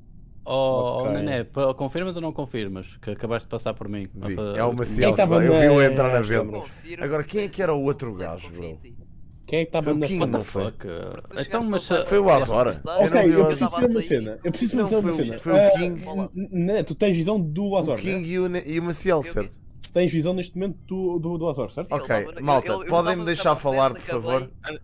Oh, Ok. Nané, p- confirmas ou não confirmas? Que acabaste de passar por mim. Vi. A fa- É o Maciel. Quem tava Eu vi-o na- entrar na nas venda. câmaras? Agora, quem é que era o outro gajo, bro? Quem é que estava Foi o na King, foto? não foi? Fuck. Então, mas. Foi o Azora. Eu Ok, não vi eu o preciso Azora. dizer uma cena. Eu preciso Não, dizer uma foi o- cena. foi o Ah, King. n- n- Tu tens visão do Azor, O King e o, Ne- e o Maciel, certo? né? Tens visão neste momento do, do, do Azor, certo? Ok, malta, podem-me deixar falar, por favor?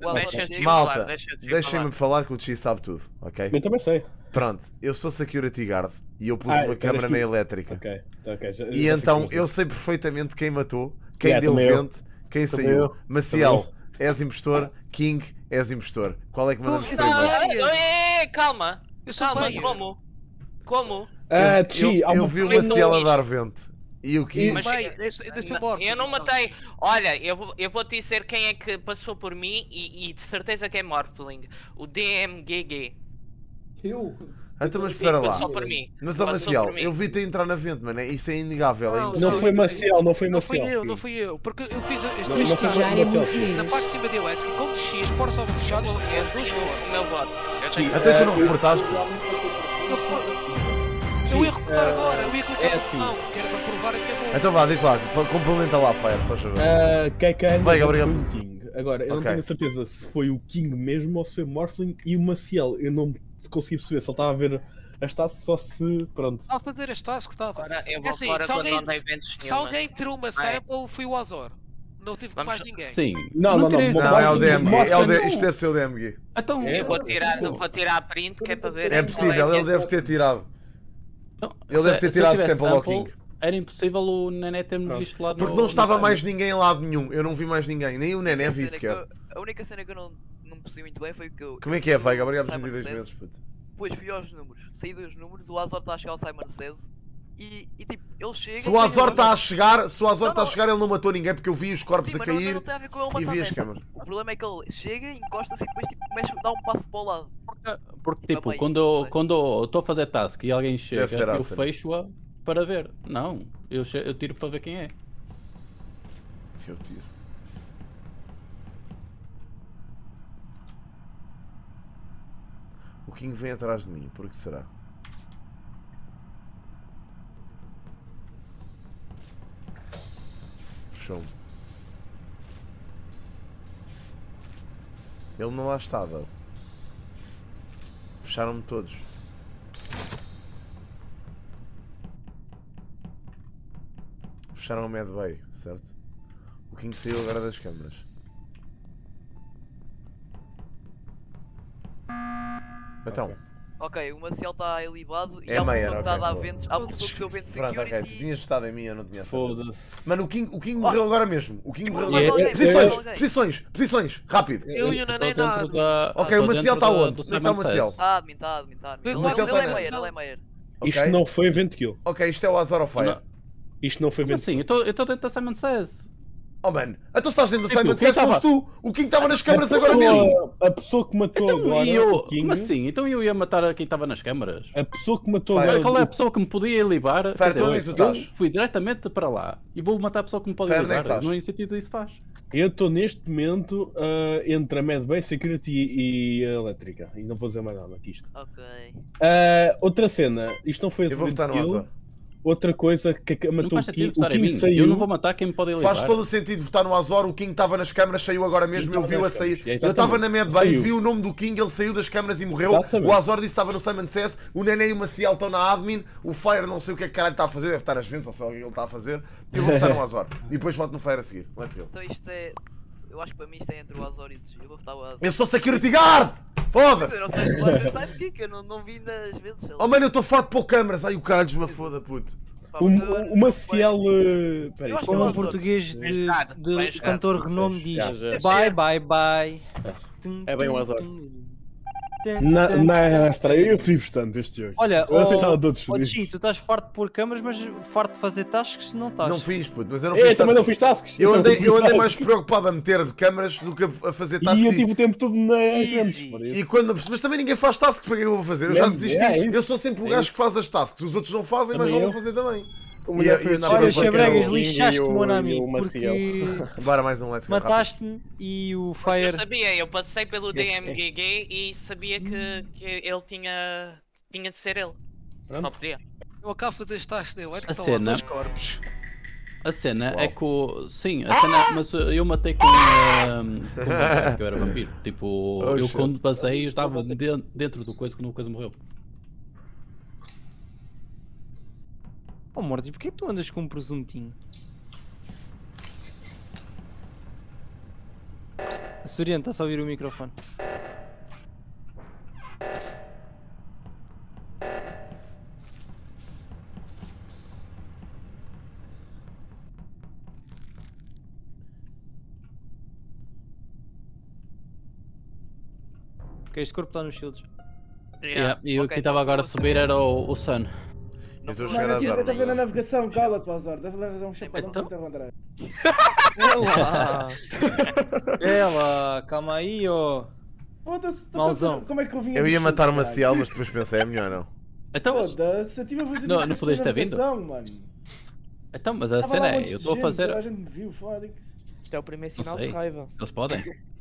Malta, deixem-me falar que o Chi sabe tudo, ok? Eu também sei. Pronto, eu sou security guard e eu pus Ah, uma então câmara és tu. na elétrica. Ok, ok. já- E já então fico com eu você. sei perfeitamente quem matou, quem Yeah, deu também eu. vento, quem Também saiu. eu. Maciel, Também és impostor, King, és impostor. Qual é que mandamos Não, primeiro? não, é, calma. sou Calma, player. como? Como? Ah, Eu, Chi, há eu uma vi o pequena- Maciel a dar vento. E o King. Mas, Bem, deixa- deixa eu falar. eu não matei. Olha, eu vou, eu vou te dizer quem é que passou por mim e, e de certeza que é Morphling. O D M G G. Eu? Então, mas espera lá. Passou por mim. Mas, ó Passou Maciel, por mim. eu vi-te entrar na vento, mano. Isso é inegável. É Não, impossível. Não foi Maciel, não foi Não fui Maciel. eu, não fui eu, porque eu fiz este Não, este não foi task Maciel. na parte de cima da elétrica, quando desci, as portas estavam fechadas, estão com os dois O corpos. meu voto. Eu tenho- Até tu não reportaste? Eu fui- Eu ia reportar agora, eu ia clicar é no assim. botão, que era para provar a minha voz. Então vá, diz lá, fa- complementa lá, Fire, só favor. Ah, quem quer Veiga, foi obrigado. o King. Agora, eu Ok. não tenho certeza se foi o King mesmo ou se foi o Morphling e o Maciel. Eu não consegui perceber se ele estava a ver as tasks só se. Pronto. Estava a fazer as tasks que estava. Agora eu É vou assim, fora se quando alguém, não dei eventos se nenhumas. alguém tirou uma Vai. sample, foi o Azor. Não tive com Vamos- mais ninguém. Sim. Não, não, não. queria- Não, é o D M G. É o Mostra- D... Isto deve ser o D M G. Então, É, Eu vou tirar, eu vou tirar a print que é para ver. É qual possível, a minha ele deve voto. ter tirado. então, Ele deve se- ter se eu tirado tivesse sample ao sample, King. Era impossível o Nané ter-me Pronto. visto lá no. Porque não no estava Simon. mais ninguém em lado nenhum. Eu não vi mais ninguém. Nem o Nené A vi cena que sequer. eu- A única cena que eu não, não percebi muito bem foi que eu. Como é que é, Veiga? Obrigado por Simon vinte e dois Says, meses, puto. Depois fui aos números, saí dos números, o Azor está a chegar ao Simon Says e, e tipo, ele chega. Se o Azor está a tá chegar, se o Azor Não, está a não. chegar, ele não matou ninguém porque eu vi os corpos Sim, a mas não, cair não tem a ver com ele e matar vi as nesta. câmaras. O problema é que ele chega, encosta-se e depois tipo, mexe, dá um passo para o lado. Porque, Tipo, tipo, a meio, quando não eu sei. quando eu estou a fazer task e alguém chega, ser eu Arsenis. fecho-a para ver. Não, eu, che- eu tiro para ver quem é. Eu tiro. O King vem atrás de mim, por que será? Fechou-me. Ele não lá está, though. Fecharam-me todos. Fecharam o Mad Bay, certo? O King saiu agora das câmaras. Então, Ok, o Maciel está ilibado e É há uma Meyer, pessoa que está ok, a dar boa. ventos. Há uma pessoa que deu vento pronto, security. ok, tu tinhas estado em mim, eu não tinha certeza. Foda-se. Mano, o King, o King morreu agora mesmo. O King morreu Mais agora. alguém, Posições, mais alguém. posições, posições, rápido. Eu e o Nané Estou nada. dentro da. Ok, estou o Maciel dentro está da- onde? do Onde está o Simon Maciel? Says. Está admin, está admin, está admin. O Ele, Maciel ele tá é na- Meyer, ele é Meyer. Isto Ok. não foi event kill. Ok, isto é o Azor of Fire. Não. Isto não foi Como vento. assim? Eu estou dentro da Simon Says. Oh mano, então estás dentro do Tipo, Simon quem Says, foste tava? tu! O King estava nas câmaras A agora pessoa- mesmo! A pessoa que matou Então, agora. e eu, o King, como assim? Então eu ia matar quem estava nas câmaras? A pessoa que matou Fire. agora. Qual é a pessoa que me podia libar? Fire, Quer dizer, tu onde é que tu eu estás? fui diretamente para lá e vou matar a pessoa que me pode Fire, onde é que libar. estás? Não é sentido isso faz. Eu estou neste momento ah, entre a Medbay, Security e, e a Elétrica. E não vou dizer mais nada que isto. Ok. Ah, outra cena, isto não foi Eu vou votar no kill. Azor. Outra coisa que Não matou faz o sentido King, o votar em King mim. saiu. Eu não vou matar quem me pode libar. Faz todo o sentido votar no Azor, o King estava nas câmaras, saiu agora mesmo, Ele ele viu a estava nas sair. câmaras, Eu estava na exatamente. Medbay, Saiu. vi o nome do King, ele saiu das câmaras e morreu. Exatamente. O Azor disse que estava no Simon Says, o Nenê e o Maciel estão na admin, o Fire não sei o que é que caralho está a fazer, deve estar às ventas, ou sei lá o que ele está a fazer. E eu vou votar no Azor. E depois voto no Fire a seguir. Let's go. Então isto é. Eu acho que para mim isto é entre o Azor e o Tzu. Eu vou votar o Azor. Eu sou Security Guard! Eu Foda-se! não sei se vais ver sidekick, eu não, não vi nas vezes. sei lá. Oh mano, eu estou forte por câmaras, ai o caralho me foda, puto. Pá, O, mas eu- o, o Maciel. eh, Pera aí, Eu acho que Como o um Azor- português de, Escada, de bem escada. cantor renome diz Já, já. bye bye bye. É bem o Azor. Na, na estranha, eu fui bastante este jogo. Olha, eu aceitava oh, todos oh, felizes. Chi, tu estás farto de pôr câmaras, mas farto de fazer tasks não estás. Não fiz, puto, mas eu não Eu fiz também não tasks. fiz tasks. Eu Então, andei, eu andei tasks. mais preocupado a meter câmaras do que a fazer tasks. E eu e- tive o tempo todo nas eventos, Easy. por isso. E quando, mas também ninguém faz tasks, para que é que eu vou fazer? Eu já Mesmo, desisti. é isso. Eu sou sempre o É gajo isso. que faz as tasks. Os outros não fazem, mas Também vão eu. fazer também. O E- melhor e foi eu o não- Olha, Olha, Xabregas, o King lixaste-me, e o- meu e o amigo, Maciel. porque Bora mais um Let's Go rápido. mataste-me e o Eu Fire... sabia, eu passei pelo D M G G e sabia que, que ele tinha, tinha de ser ele. Só podia. Eu acabo de fazer tasks na elétrica, A estão lá cena- dois corpos. A cena Uau. é que o. Sim, a cena. Mas eu matei com. Um, com vampiro, que eu era vampiro. Tipo, Oh, eu shit. quando passei eu estava de- dentro do coisa quando o coisa morreu. Oh Morty, porquê que tu andas com um presuntinho? A Soriano, está-se a ouvir o microfone. Ok, este corpo está nos shields. Yeah, E o Ok, que estava então agora a foi subir era o, o Sun. Eu estou a Mano, chegar às aqui eu estou a ver na armas. navegação, cala-te, Azar. Deve levar um chapadão Então- para te encontrar. É lá, calma aí, ó. Foda-se, tô- tô- Mauzão. como é que eu vim Eu a ia descer, matar o caralho? Maciel, mas depois pensei, é melhor não. Então, Foda-se, eu estive a fazer Não, isto não podias na ter vindo? navegação, mano. então mas a Tava cena lá é, montes eu de estou a gente, fazer. toda a gente me viu, foda-se. Isto é o primeiro Não sinal sei. de raiva. Eles podem.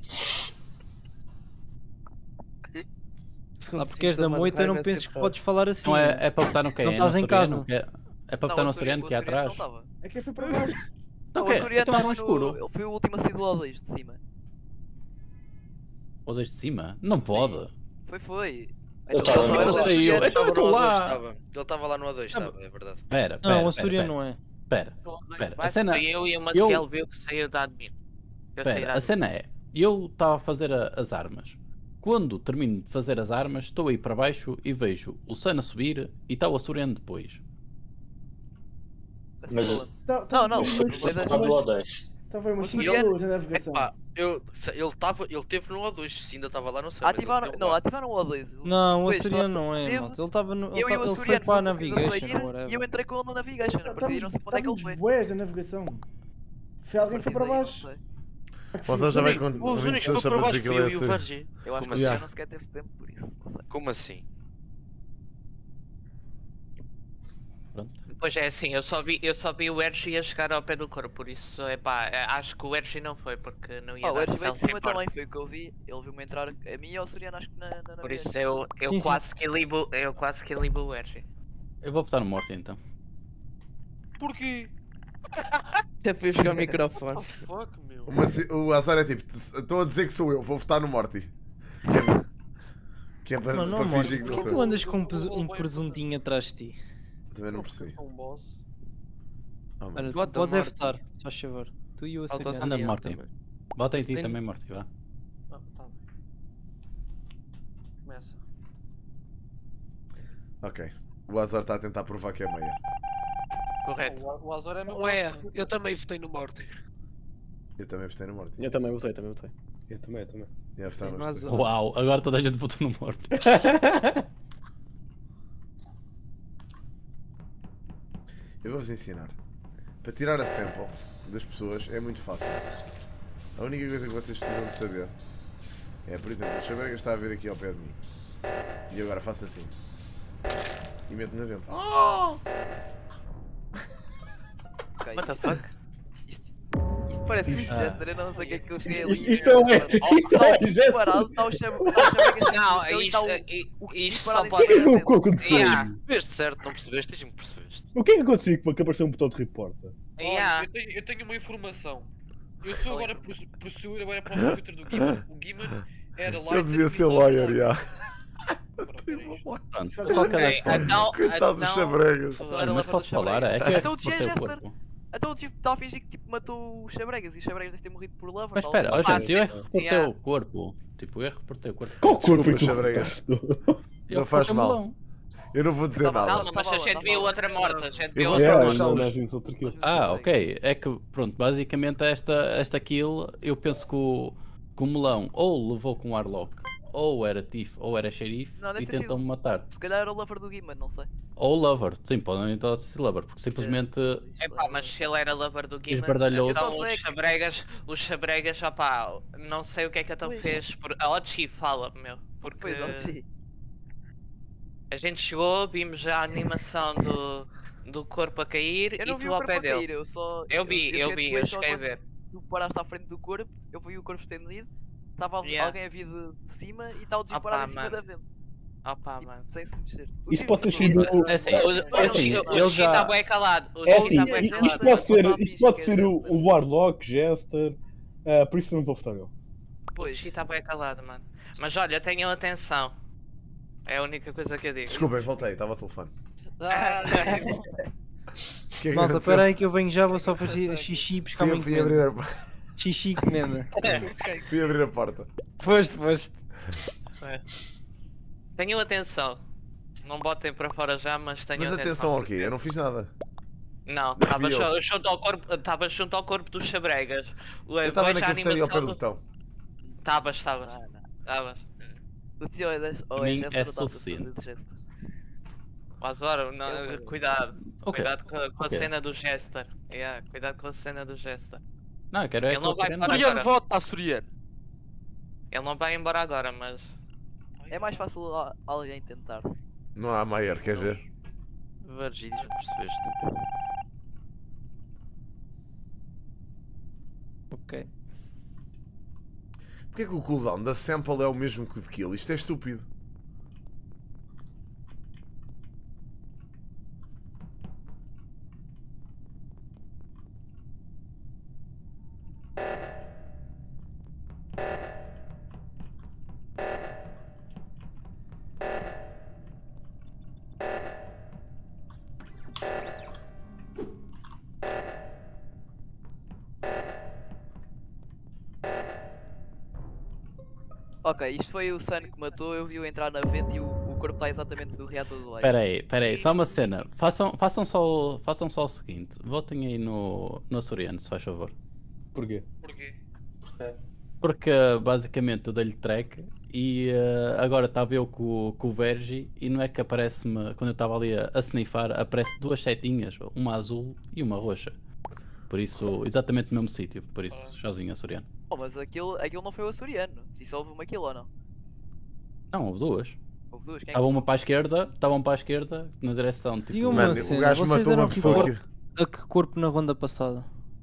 Ah, porque és da moita, não penses que podes falar assim. Não é, é para votar no quem? Não É estás no em Açoriano, casa. que É, é para Não, votar no o Açoriano- Açoriano que é o Açoriano atrás. não estava. É que foi para baixo. Então Não, o o quê? Açoriano Então é estava no escuro. no... Ele foi o último a sair do O dois de cima. Ou dois de cima? Não pode. Foi, foi. Eu Então, tava só no era O do dois. Açoriano. Eu Estava no estou O dois, lá. estava. Ele estava lá no O dois, estava, é verdade. Pera, pera, Não, o pera, Açoriano pera. não é. Pera, pera. A cena, Foi eu e o Maciel viu que saiu da admin. Eu saí da pera, a admin. cena é, eu estava a fazer a- as armas. Quando termino de fazer as armas, estou aí para baixo e vejo o Sun a subir e está o Açoriano depois. Mas- Tá- tá- Não, não, mas- foi da- Estava lá mas- dez. Estava umas O cinco Açoriano- horas na navegação. Epá, eu, se- ele estava, ele teve no O dois, se ainda estava lá, não sei. mas ele Ativaram, teve não, lá. ativaram o O dois. Não, o Depois, Açoriano só- não é, teve- malta. Ele estava no. Ele, Eu e ta- o ele foi Açoriano para a fomos os últimos a Navigation, sair whatever. e eu entrei com ele na Navigation. A partir daí não sei para onde é que ele foi. Estávamos bués na navegação. Foi alguém que foi para baixo. Vocês já vai com Os únicos que foi para baixo foi eu e o Vergi. Eu acho Como que o assim? não sequer teve tempo por isso. Não sei. Como assim? Pois é assim, eu só vi, eu só vi o Ergi a chegar ao pé do corpo, por isso é pá, acho que o Ergi não foi porque não ia Ah, o dar Ergi veio de self cima report. também, foi o que eu vi. Ele viu-me entrar a mim e ao Soriano, acho que na, na Por isso Navigation. eu, eu Sim, sim. quase que libo, eu quase que libo o Ergi. Eu vou votar no Morty então. Porquê? Até foi jogar o microfone. What the fuck, meu? O Maci- O Azar é tipo, estou a dizer que sou eu, vou votar no Morty. Que é, que é para, Mano, para não, fingir Morty, que não porquê sou tu eu. andas com um presu- um presuntinho atrás de ti? Também não percebi. Um boss. Ah, mano. Olha, tu Bota podes o é Morty. votar, se faz favor. Tu e o Auto- Açoriano. Anda Açoriano Morty. também. Vota em ti Nem- também, Morty, vá. Ah, tá bem. Começa. Ok. O Azar está a tentar provar que é meia. Correto. O, o Azor é meu Não é, braço. eu também votei no Morty. Eu também votei no Morty. Eu também votei, também votei. Eu também, eu também. Já Sim, votava mas, bastante. ó, Uau, agora toda a gente votou no Morty. Eu vou-vos ensinar. para tirar a sample das pessoas é muito fácil. A única coisa que vocês precisam de saber é, por exemplo, o Xabregas está a vir aqui ao pé de mim. E agora faço assim. E meto na venta. Oh! Okay, What the isto, fuck? isto, isto parece muito Ah. Jester, eu não sei o que é que eu cheguei ali. Isto, isto é um. Isto é um gesto. Parado, está o Xabregas Não, no chão e isto, está o- i- o isto X parado só em cima pode. da O que é venda. que aconteceu? Yeah. Percebeste certo, não percebeste? Diz-me que percebeste. O que é que aconteceu que apareceu um botão de reporta? Olha, Yeah. eu, tenho, eu tenho uma informação. Eu sou agora possuído agora para o Twitter do Giman. O Giman era lá. Ele devia ser lawyer, já. Pronto, de qualquer Ok, forma. então- Coitado dos então- Xabregas. Agora Mas leva posso no falar? Xabregas. É que eu Então o reportei o Jester. corpo. Então o tipo está a fingir que tipo, matou o Xabregas e o Xabregas deve ter morrido por lover. Mas tal. espera, ó Ah, gente, eu é que sim. reportei Yeah. o corpo. Tipo, eu é que reportei o corpo. Qual corpo é Desculpa, que tu Xabregas. reportaste? Eu Não faz reportei o mal. melão. Eu não vou dizer Tava- nada. Calma, mas a Tava gente lá, viu tava outra lá. morta. A gente Eu viu vou outra só É, morta. deixá-los. não, nós vimos outro kill. Ah, ok. É que, pronto, basicamente esta, esta kill, eu penso que o, que o melão ou levou com o Arlock, ou era Tiff, ou era xerife, Não, deve e ter tentam-me sido- matar. Se calhar era o lover do Giman, não sei. Ou Lover, sim, podem então ser Lover, porque simplesmente Epá, mas se ele era lover do Giman, Esbardalhou-se. então Eu só sei os que- Xabregas, os Xabregas, opá, não sei o que é que então Pois. fez. Por... A Ochi fala, meu, porque Pois, ó, sim. a gente chegou, vimos a animação do, do corpo a cair Eu e não vi tu o ao corpo pé a cair, dele. eu só. Eu vi, eu cheguei vi, depois eu só cheguei a quando ver. Tu paraste à frente do corpo, eu vi o corpo estendido, estava Yeah. alguém a vir de, de cima e está o Jim Opa, parado em cima mano. da venda. Opa, mano. Sem se mexer. O Isso Jim pode ter ficou- sido. É assim, O, o- o, é assim, o, ele o Chi tá já. bué calado. O É Chi assim, tá bué i- calado. isto pode ser, Botar a isto pode ficha ser que é o, Jester. o Warlock, Jester, ah, por isso não vou votar nele. O Pois. Chi tá bué calado, mano. Mas olha, tenham atenção. É a única coisa que eu digo. Desculpem, voltei, estava ao telefone. Ah, O que é que Malta, aconteceu? espera aí que eu venho já, vou só fazer xixi e buscar uma Fui, fui abrir encomenda. a... Xixi e encomenda. fui abrir a porta. Foste, foste. É. Tenham atenção. Não botem para fora já, mas tenham Mas atenção. atenção ao porque- quê? Eu não fiz nada. Não, Não estava fui eu. junto ao corpo, estava junto ao corpo dos Xabregas. O- Eu estava veja na a cafeteria ao pé do animação botão. Estavas, estavas. Ah, não. Estavas. O tio é das. Ou Para é mim Jester é ou está a suficiente. fazer Jester. Mas ora, não, Eu- cuidado. Ok. Cuidado com, a- com a Ok. cena do Jester. Yeah, cuidado com a cena do Jester. Não, eu quero é Ele que não o vai Sereno- parar. Soriano, agora. vota, Soriano. Ele não vai embora agora, mas. É mais fácil a- alguém tentar. Não há Maier, queres ver? Virgínios, não percebeste? Ok. Porquê que o cooldown da sample é o mesmo que o de kill? Isto é estúpido. Ok, isto foi o Sun que matou, eu vi-o entrar na vente e o, o corpo está exatamente no reator do baixo. Espera aí, espera aí, só uma cena. Façam, façam, só, o- façam só o seguinte. Votem aí no, no Soriano, se faz favor. Porquê? Porquê? Porque basicamente eu dei-lhe track e eh, agora estava eu com, o- com o Vergi e não é que aparece-me, quando eu estava ali a, a snifar, aparece duas setinhas, uma azul e uma roxa. Por isso, exatamente no mesmo sítio, por isso, sozinho a Soriano. Oh, mas aquilo, aquilo não foi o açoriano. Isso houve uma kill ou não? Não, houve duas. Houve duas, quem é que- Estava uma para a esquerda, estavam para a esquerda, na direção tipo. Diga-me uma Mano, o cena, gajo vocês matou deram uma pessoa report a que corpo na ronda passada?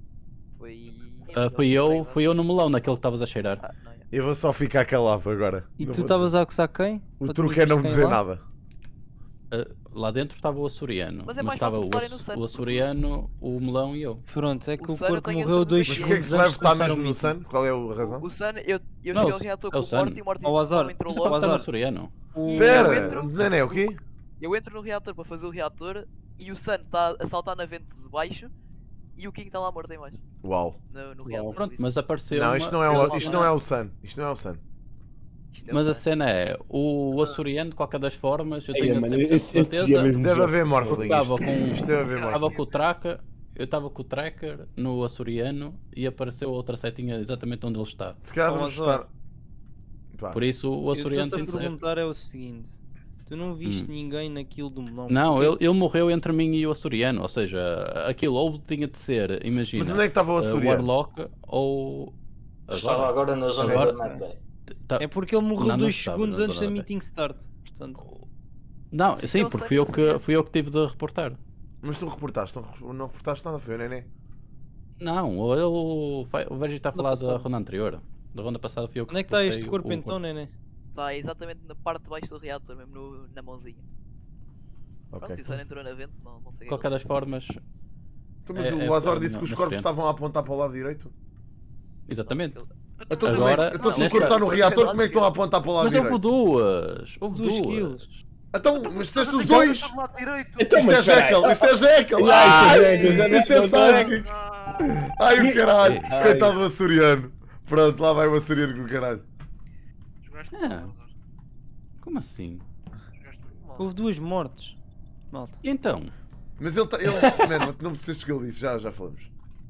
Foi. Ah, fui eu, fui eu no melão, naquele que estavas a cheirar. Ah, não, é. Eu vou só ficar calado agora. E Não tu vou estavas dizer. a acusar quem? O Para truque tu é não dizes dizer quem lá? nada. Ah, lá dentro estava o açoriano, Mas mas, é mais estava fácil o, votarem no aç- Sun, o porque- açoriano, o melão e eu. Pronto, é que O o, Sun eu corpo tenho a morreu dois certeza Mas que porquê é segundos que se vai antes de votar começar o mesmo no meeting. Sun? Qual é a razão? O Sun, eu, eu Não, cheguei o- ao reator é com o o Sun. Morty e o Morty Ao azar. não entrou Mas é para votar no logo. açoriano. O- E eu Pera, entro- não é o quê? Eu entro no reator para fazer o reator e o Sun está a saltar na vente de baixo e o King está lá morto em baixo. Uau. No, no reator. Pronto, por isso- mas apareceu. Não, uma- isto não é fez o, a isto não é o Sun. Isto não é o Sun. Isto é o Mas a Sun. cena é, o açoriano, de qualquer das formas, eu Ei, tenho a mano, cem por cento de esse- esse dia certeza. mesmo Deve já- haver Morphling. Estava Isto, com, isto deve haver estava Morphling. com o tracker, eu estava com o tracker no açoriano e apareceu outra setinha exatamente onde ele está. Se calhar Ao vamos azar. votar. Pá, Por isso o Eu açoriano estou-te tem a de ser. perguntar é o seguinte. Tu Tu não viste Hum. ninguém naquilo do melão. Não, porque- ele, ele morreu entre mim e o açoriano, ou seja, aquilo ou tinha de ser, imagina, Mas onde é que estava o uh, açoriano? Warlock ou... Estava agora na zona Agora- da Mad Bay. tá- É porque ele morreu Não, não dois estava segundos na antes da zona da meeting start. Portanto, Não, Sim, sim, eu porque sei, fui eu, eu sei. que, fui eu que tive de reportar. Mas tu reportaste, não, não reportaste nada, foi o Nenê. Não, o, vai- o Vergi está a Da falar da passada. ronda anterior. Da ronda passada fui eu que onde é que está este reportei corpo o- então, Nenê? Está exatamente na parte de baixo do reator, mesmo no- na mãozinha. Pronto, Ok. se o Sam entrou na vento, não, não sei De o que qualquer das formas... Então, mas é- o é- Azor é disse que os na- corpos na estavam a apontar para o lado direito? Exatamente. Então, como é que- Agora, então se o nesta- corpo está no reator, como é que estão a apontar para o lado Mas houve direito? duas! Houve Duas duas! kills. Então, mas disseste os dois! Então, Isto é mas peraí. Jekyll, isto é Jekyll! Ah, Ai, isto é Jekyll, já não- isto é não- Psychic! Ai, o caralho! Ai. Coitado do açoriano! Pronto, lá vai o açoriano com o caralho. Jogaste Ah. mal, Azor. Como assim? Jogaste muito mal. Houve duas mortes. Malta. E então? Mas ele está. Ele... Mano, não percebeste o que ele disse, já, já falamos.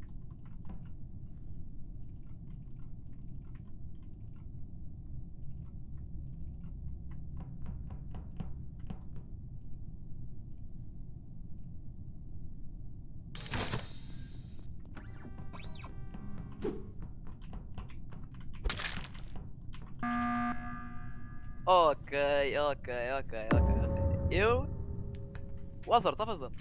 Ok, ok, ok, ok, ok. Eu. O Azor, está vazando.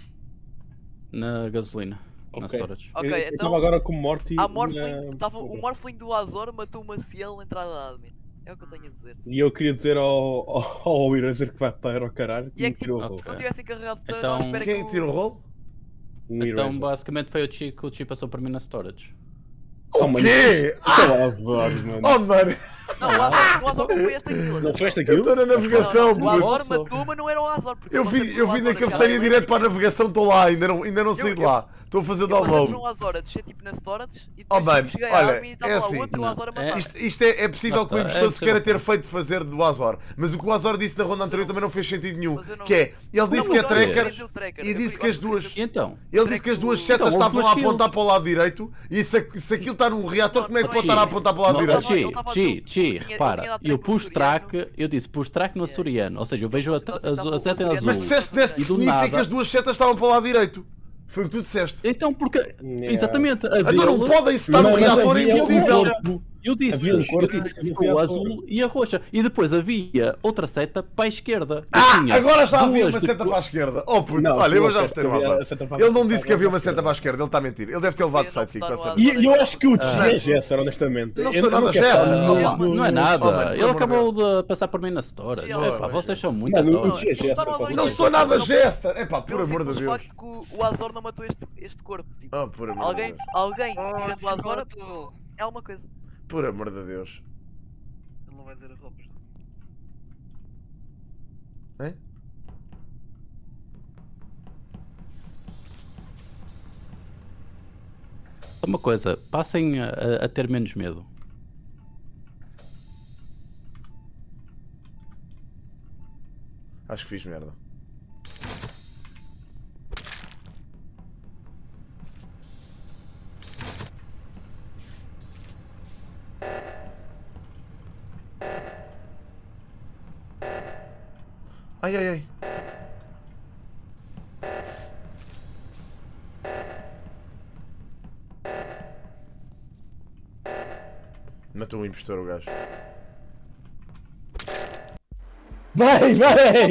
Na gasolina. Na Ok. storage. Ok, Eu- eu então. estava agora com Morty A Morphling, na- tava, o Morphling do Azor matou uma Ciel na entrada da admin. É o que eu tenho a dizer. E eu queria dizer ao, ao, ao Eraser que vai para o caralho que E é me que tirou o tipo, rolo. se não tivessem carregado o botão, eu Então- estava à espera Quem é que que o- tira o rolo? Um Então Eraser. basicamente foi o Chi que o Chi passou por mim na storage. Oh, O mano, quê? isto é o Azor, mano. Oh, mano! Não, o Azor, o Azor não foi esta kill. Não foi esta Eu kill? estou na navegação, O Azor puto. matou, mas não era o Azor. porque Eu eu passei vim, por eu um vim Azor da a chegar cafeteria ao direto para a navegação, estou lá, ainda não, ainda não saí Eu- de lá. Estou a fazer Eu passei por download. um Azor a descer tipo na storage e Oh, depois mano, cheguei à olha, admin e estava é lá assim, outro não, Azor a é- matar. Isto, isto é, é possível que o Não, impostor é se queira ter possível. feito fazer do Azor, mas o que o Azor disse na ronda anterior também não fez sentido nenhum. Mas eu não- Que é, ele disse que é mas eu não tracker fiz o tracker, e eu disse fui- que as eu fui- duas. E então? Ele disse que as duas Então, setas houve estavam duas a kills. apontar para o lado direito e se, se aquilo está num reator, como é que Não, pode não, estar a não, apontar para o lado não, direito? não, Chi, ele tava a Chi, dizer- eu Chi, tinha- eu tinha repara, dado eu track no pus Soriano. track, eu disse pus track no açoriano, ou seja, eu vejo a, Então, a, assim, tava a o seta em Soriano. azul. Mas disseste deste E do significa que nada- as duas setas estavam para o lado direito. Foi o que tu disseste. Então porque, Yeah. exatamente, a Então não dele- podem se estar no Mas reator, é havia um impossível. corpo. Eu disse, Havia um eu corpo, disse que havia ficou um a corpo. azul e a roxa. E depois havia outra seta para a esquerda. Eu Ah, tinha agora já havia duas uma de- seta para a esquerda. Oh puto, Não, olha, eu tu já disseste vos tenho que havia razão. a seta para a Ele não esquerda, disse que havia uma para a seta para a esquerda, ele está a mentir. Ele deve ter levado Sim, não sidekick, está com no certeza. E eu acho que o Ah. G é Gesser, honestamente. Não Eu sou nada quero Gesser. falar Não, no- pá, no- Não é nada, Oh, mano, pelo ele amor de acabou de passar por mim na storage. Sim, É, oh, pá, sim. vocês são muito Mano, o adultos. G é Gesser. Não sou nada Jester. É pá, por Pelo amor de simples Deus. facto que o, o Azor não matou este, este corpo. Tipo, Oh, por amor de alguém, Deus. alguém Oh, tirando o Azor tudo. é alguma coisa. Por amor de Deus. Ele não vai dizer as roupas. Hein? Uma coisa, passem a, a ter menos medo. Acho que fiz merda. Ai, ai, ai. Matou um impostor o gajo. Vai, vai!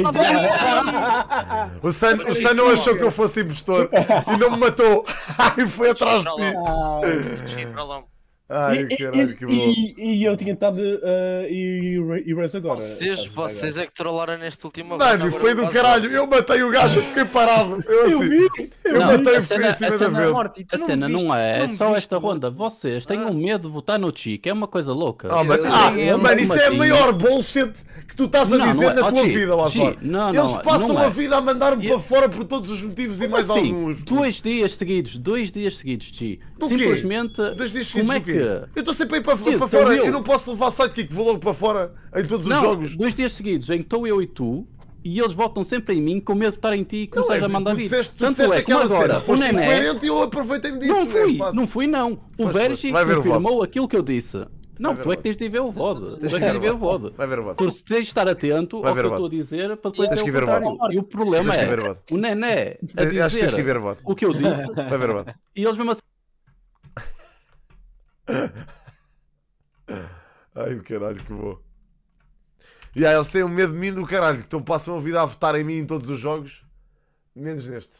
O Sam, o Sam não achou que eu fosse impostor e não me matou. E foi atrás de ti. Chi, para lá. Ai, E- caralho, que e, bom. e, e eu tinha estado uh, e e Raze agora. Vocês, vocês é que trollaram neste último Mano, round, foi agora do o Azor. caralho. Eu matei o gajo e fiquei parado. Eu Eu assim. vi! Eu Não, matei a e fiquei cena, em cima a da cena, venda. Morty, tu a não cena viste- não é não só viste, esta mano. ronda. Vocês têm Ah. um medo de votar no Chi, que é uma coisa louca. Ah, mas, Vocês ah, têm um mano, isso é a matinho. maior bullshit que tu estás a Não, dizer não é. na Oh, tua Chi, vida, Lazar. Chi, não, Eles não é, passam não a é. vida a mandar-me E- para fora por todos os motivos e Como mais assim? alguns. Dois dias seguidos, dois dias seguidos, Chi. Do quê? Simplesmente. Dois dias como seguidos é do quê? que. Eu estou sempre a ir para, Sim, para então fora. eu- Eu não posso levar sidekick, vou logo para fora em todos os Não, jogos. dois dias seguidos em que estou eu e tu. E eles votam sempre em mim com medo de estar em ti e Não, começares é, a mandar tu vir. disseste, tu Tanto disseste é como aquela agora, cena, o foste Nené. incoerente e eu aproveitei-me disso. Não é fui, fácil. não fui não. O Foste, Vergi foste. Vai ver o confirmou voto. aquilo que eu disse. Não, Vai ver tu é o que tens de ir ver o V O D. Tens Tu é que que tens ver de ver o o V O D. Vai ver o V O D. Por se tens de estar atento Vai ao que ver eu o estou a V O D. dizer para depois Tens dizer que o ver o V O D. contrário. E o problema Tens que é ver o V O D. o Nené a Acho que tens dizer que ver o V O D. o que eu disse Vai ver o V O D. e eles mesmo assim. Ai, o caralho, que vou. E aí, eles têm um medo de mim do caralho, que então passam a vida a votar em mim em todos os jogos, menos neste.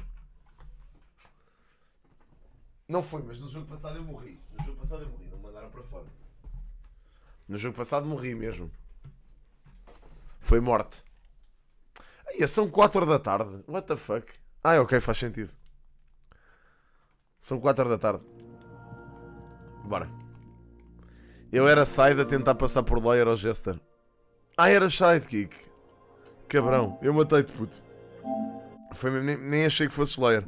Não foi, mas no jogo passado eu morri. No jogo passado eu morri, não me mandaram para fora. No jogo passado morri mesmo. Foi morte. Ai, são quatro da tarde. What the fuck? Ah, ok, faz sentido. São quatro da tarde. Bora. Eu era side a tentar passar por lawyer ao Jester. Ah, era sidekick. Cabrão, eu matei-te, puto. Foi mesmo, nem, nem achei que fosses lawyer.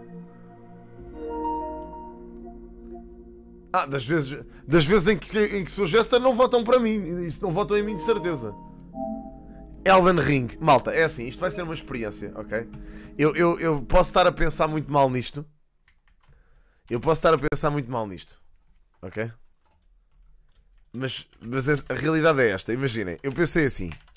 Ah, das vezes, das vezes em que, em que sou Jester não votam para mim. Isso não votam em mim de certeza. Elden Ring. Malta, é assim, isto vai ser uma experiência, ok? Eu, eu, eu posso estar a pensar muito mal nisto. Eu posso estar a pensar muito mal nisto. Ok? Mas, mas a realidade é esta, imaginem, eu pensei assim,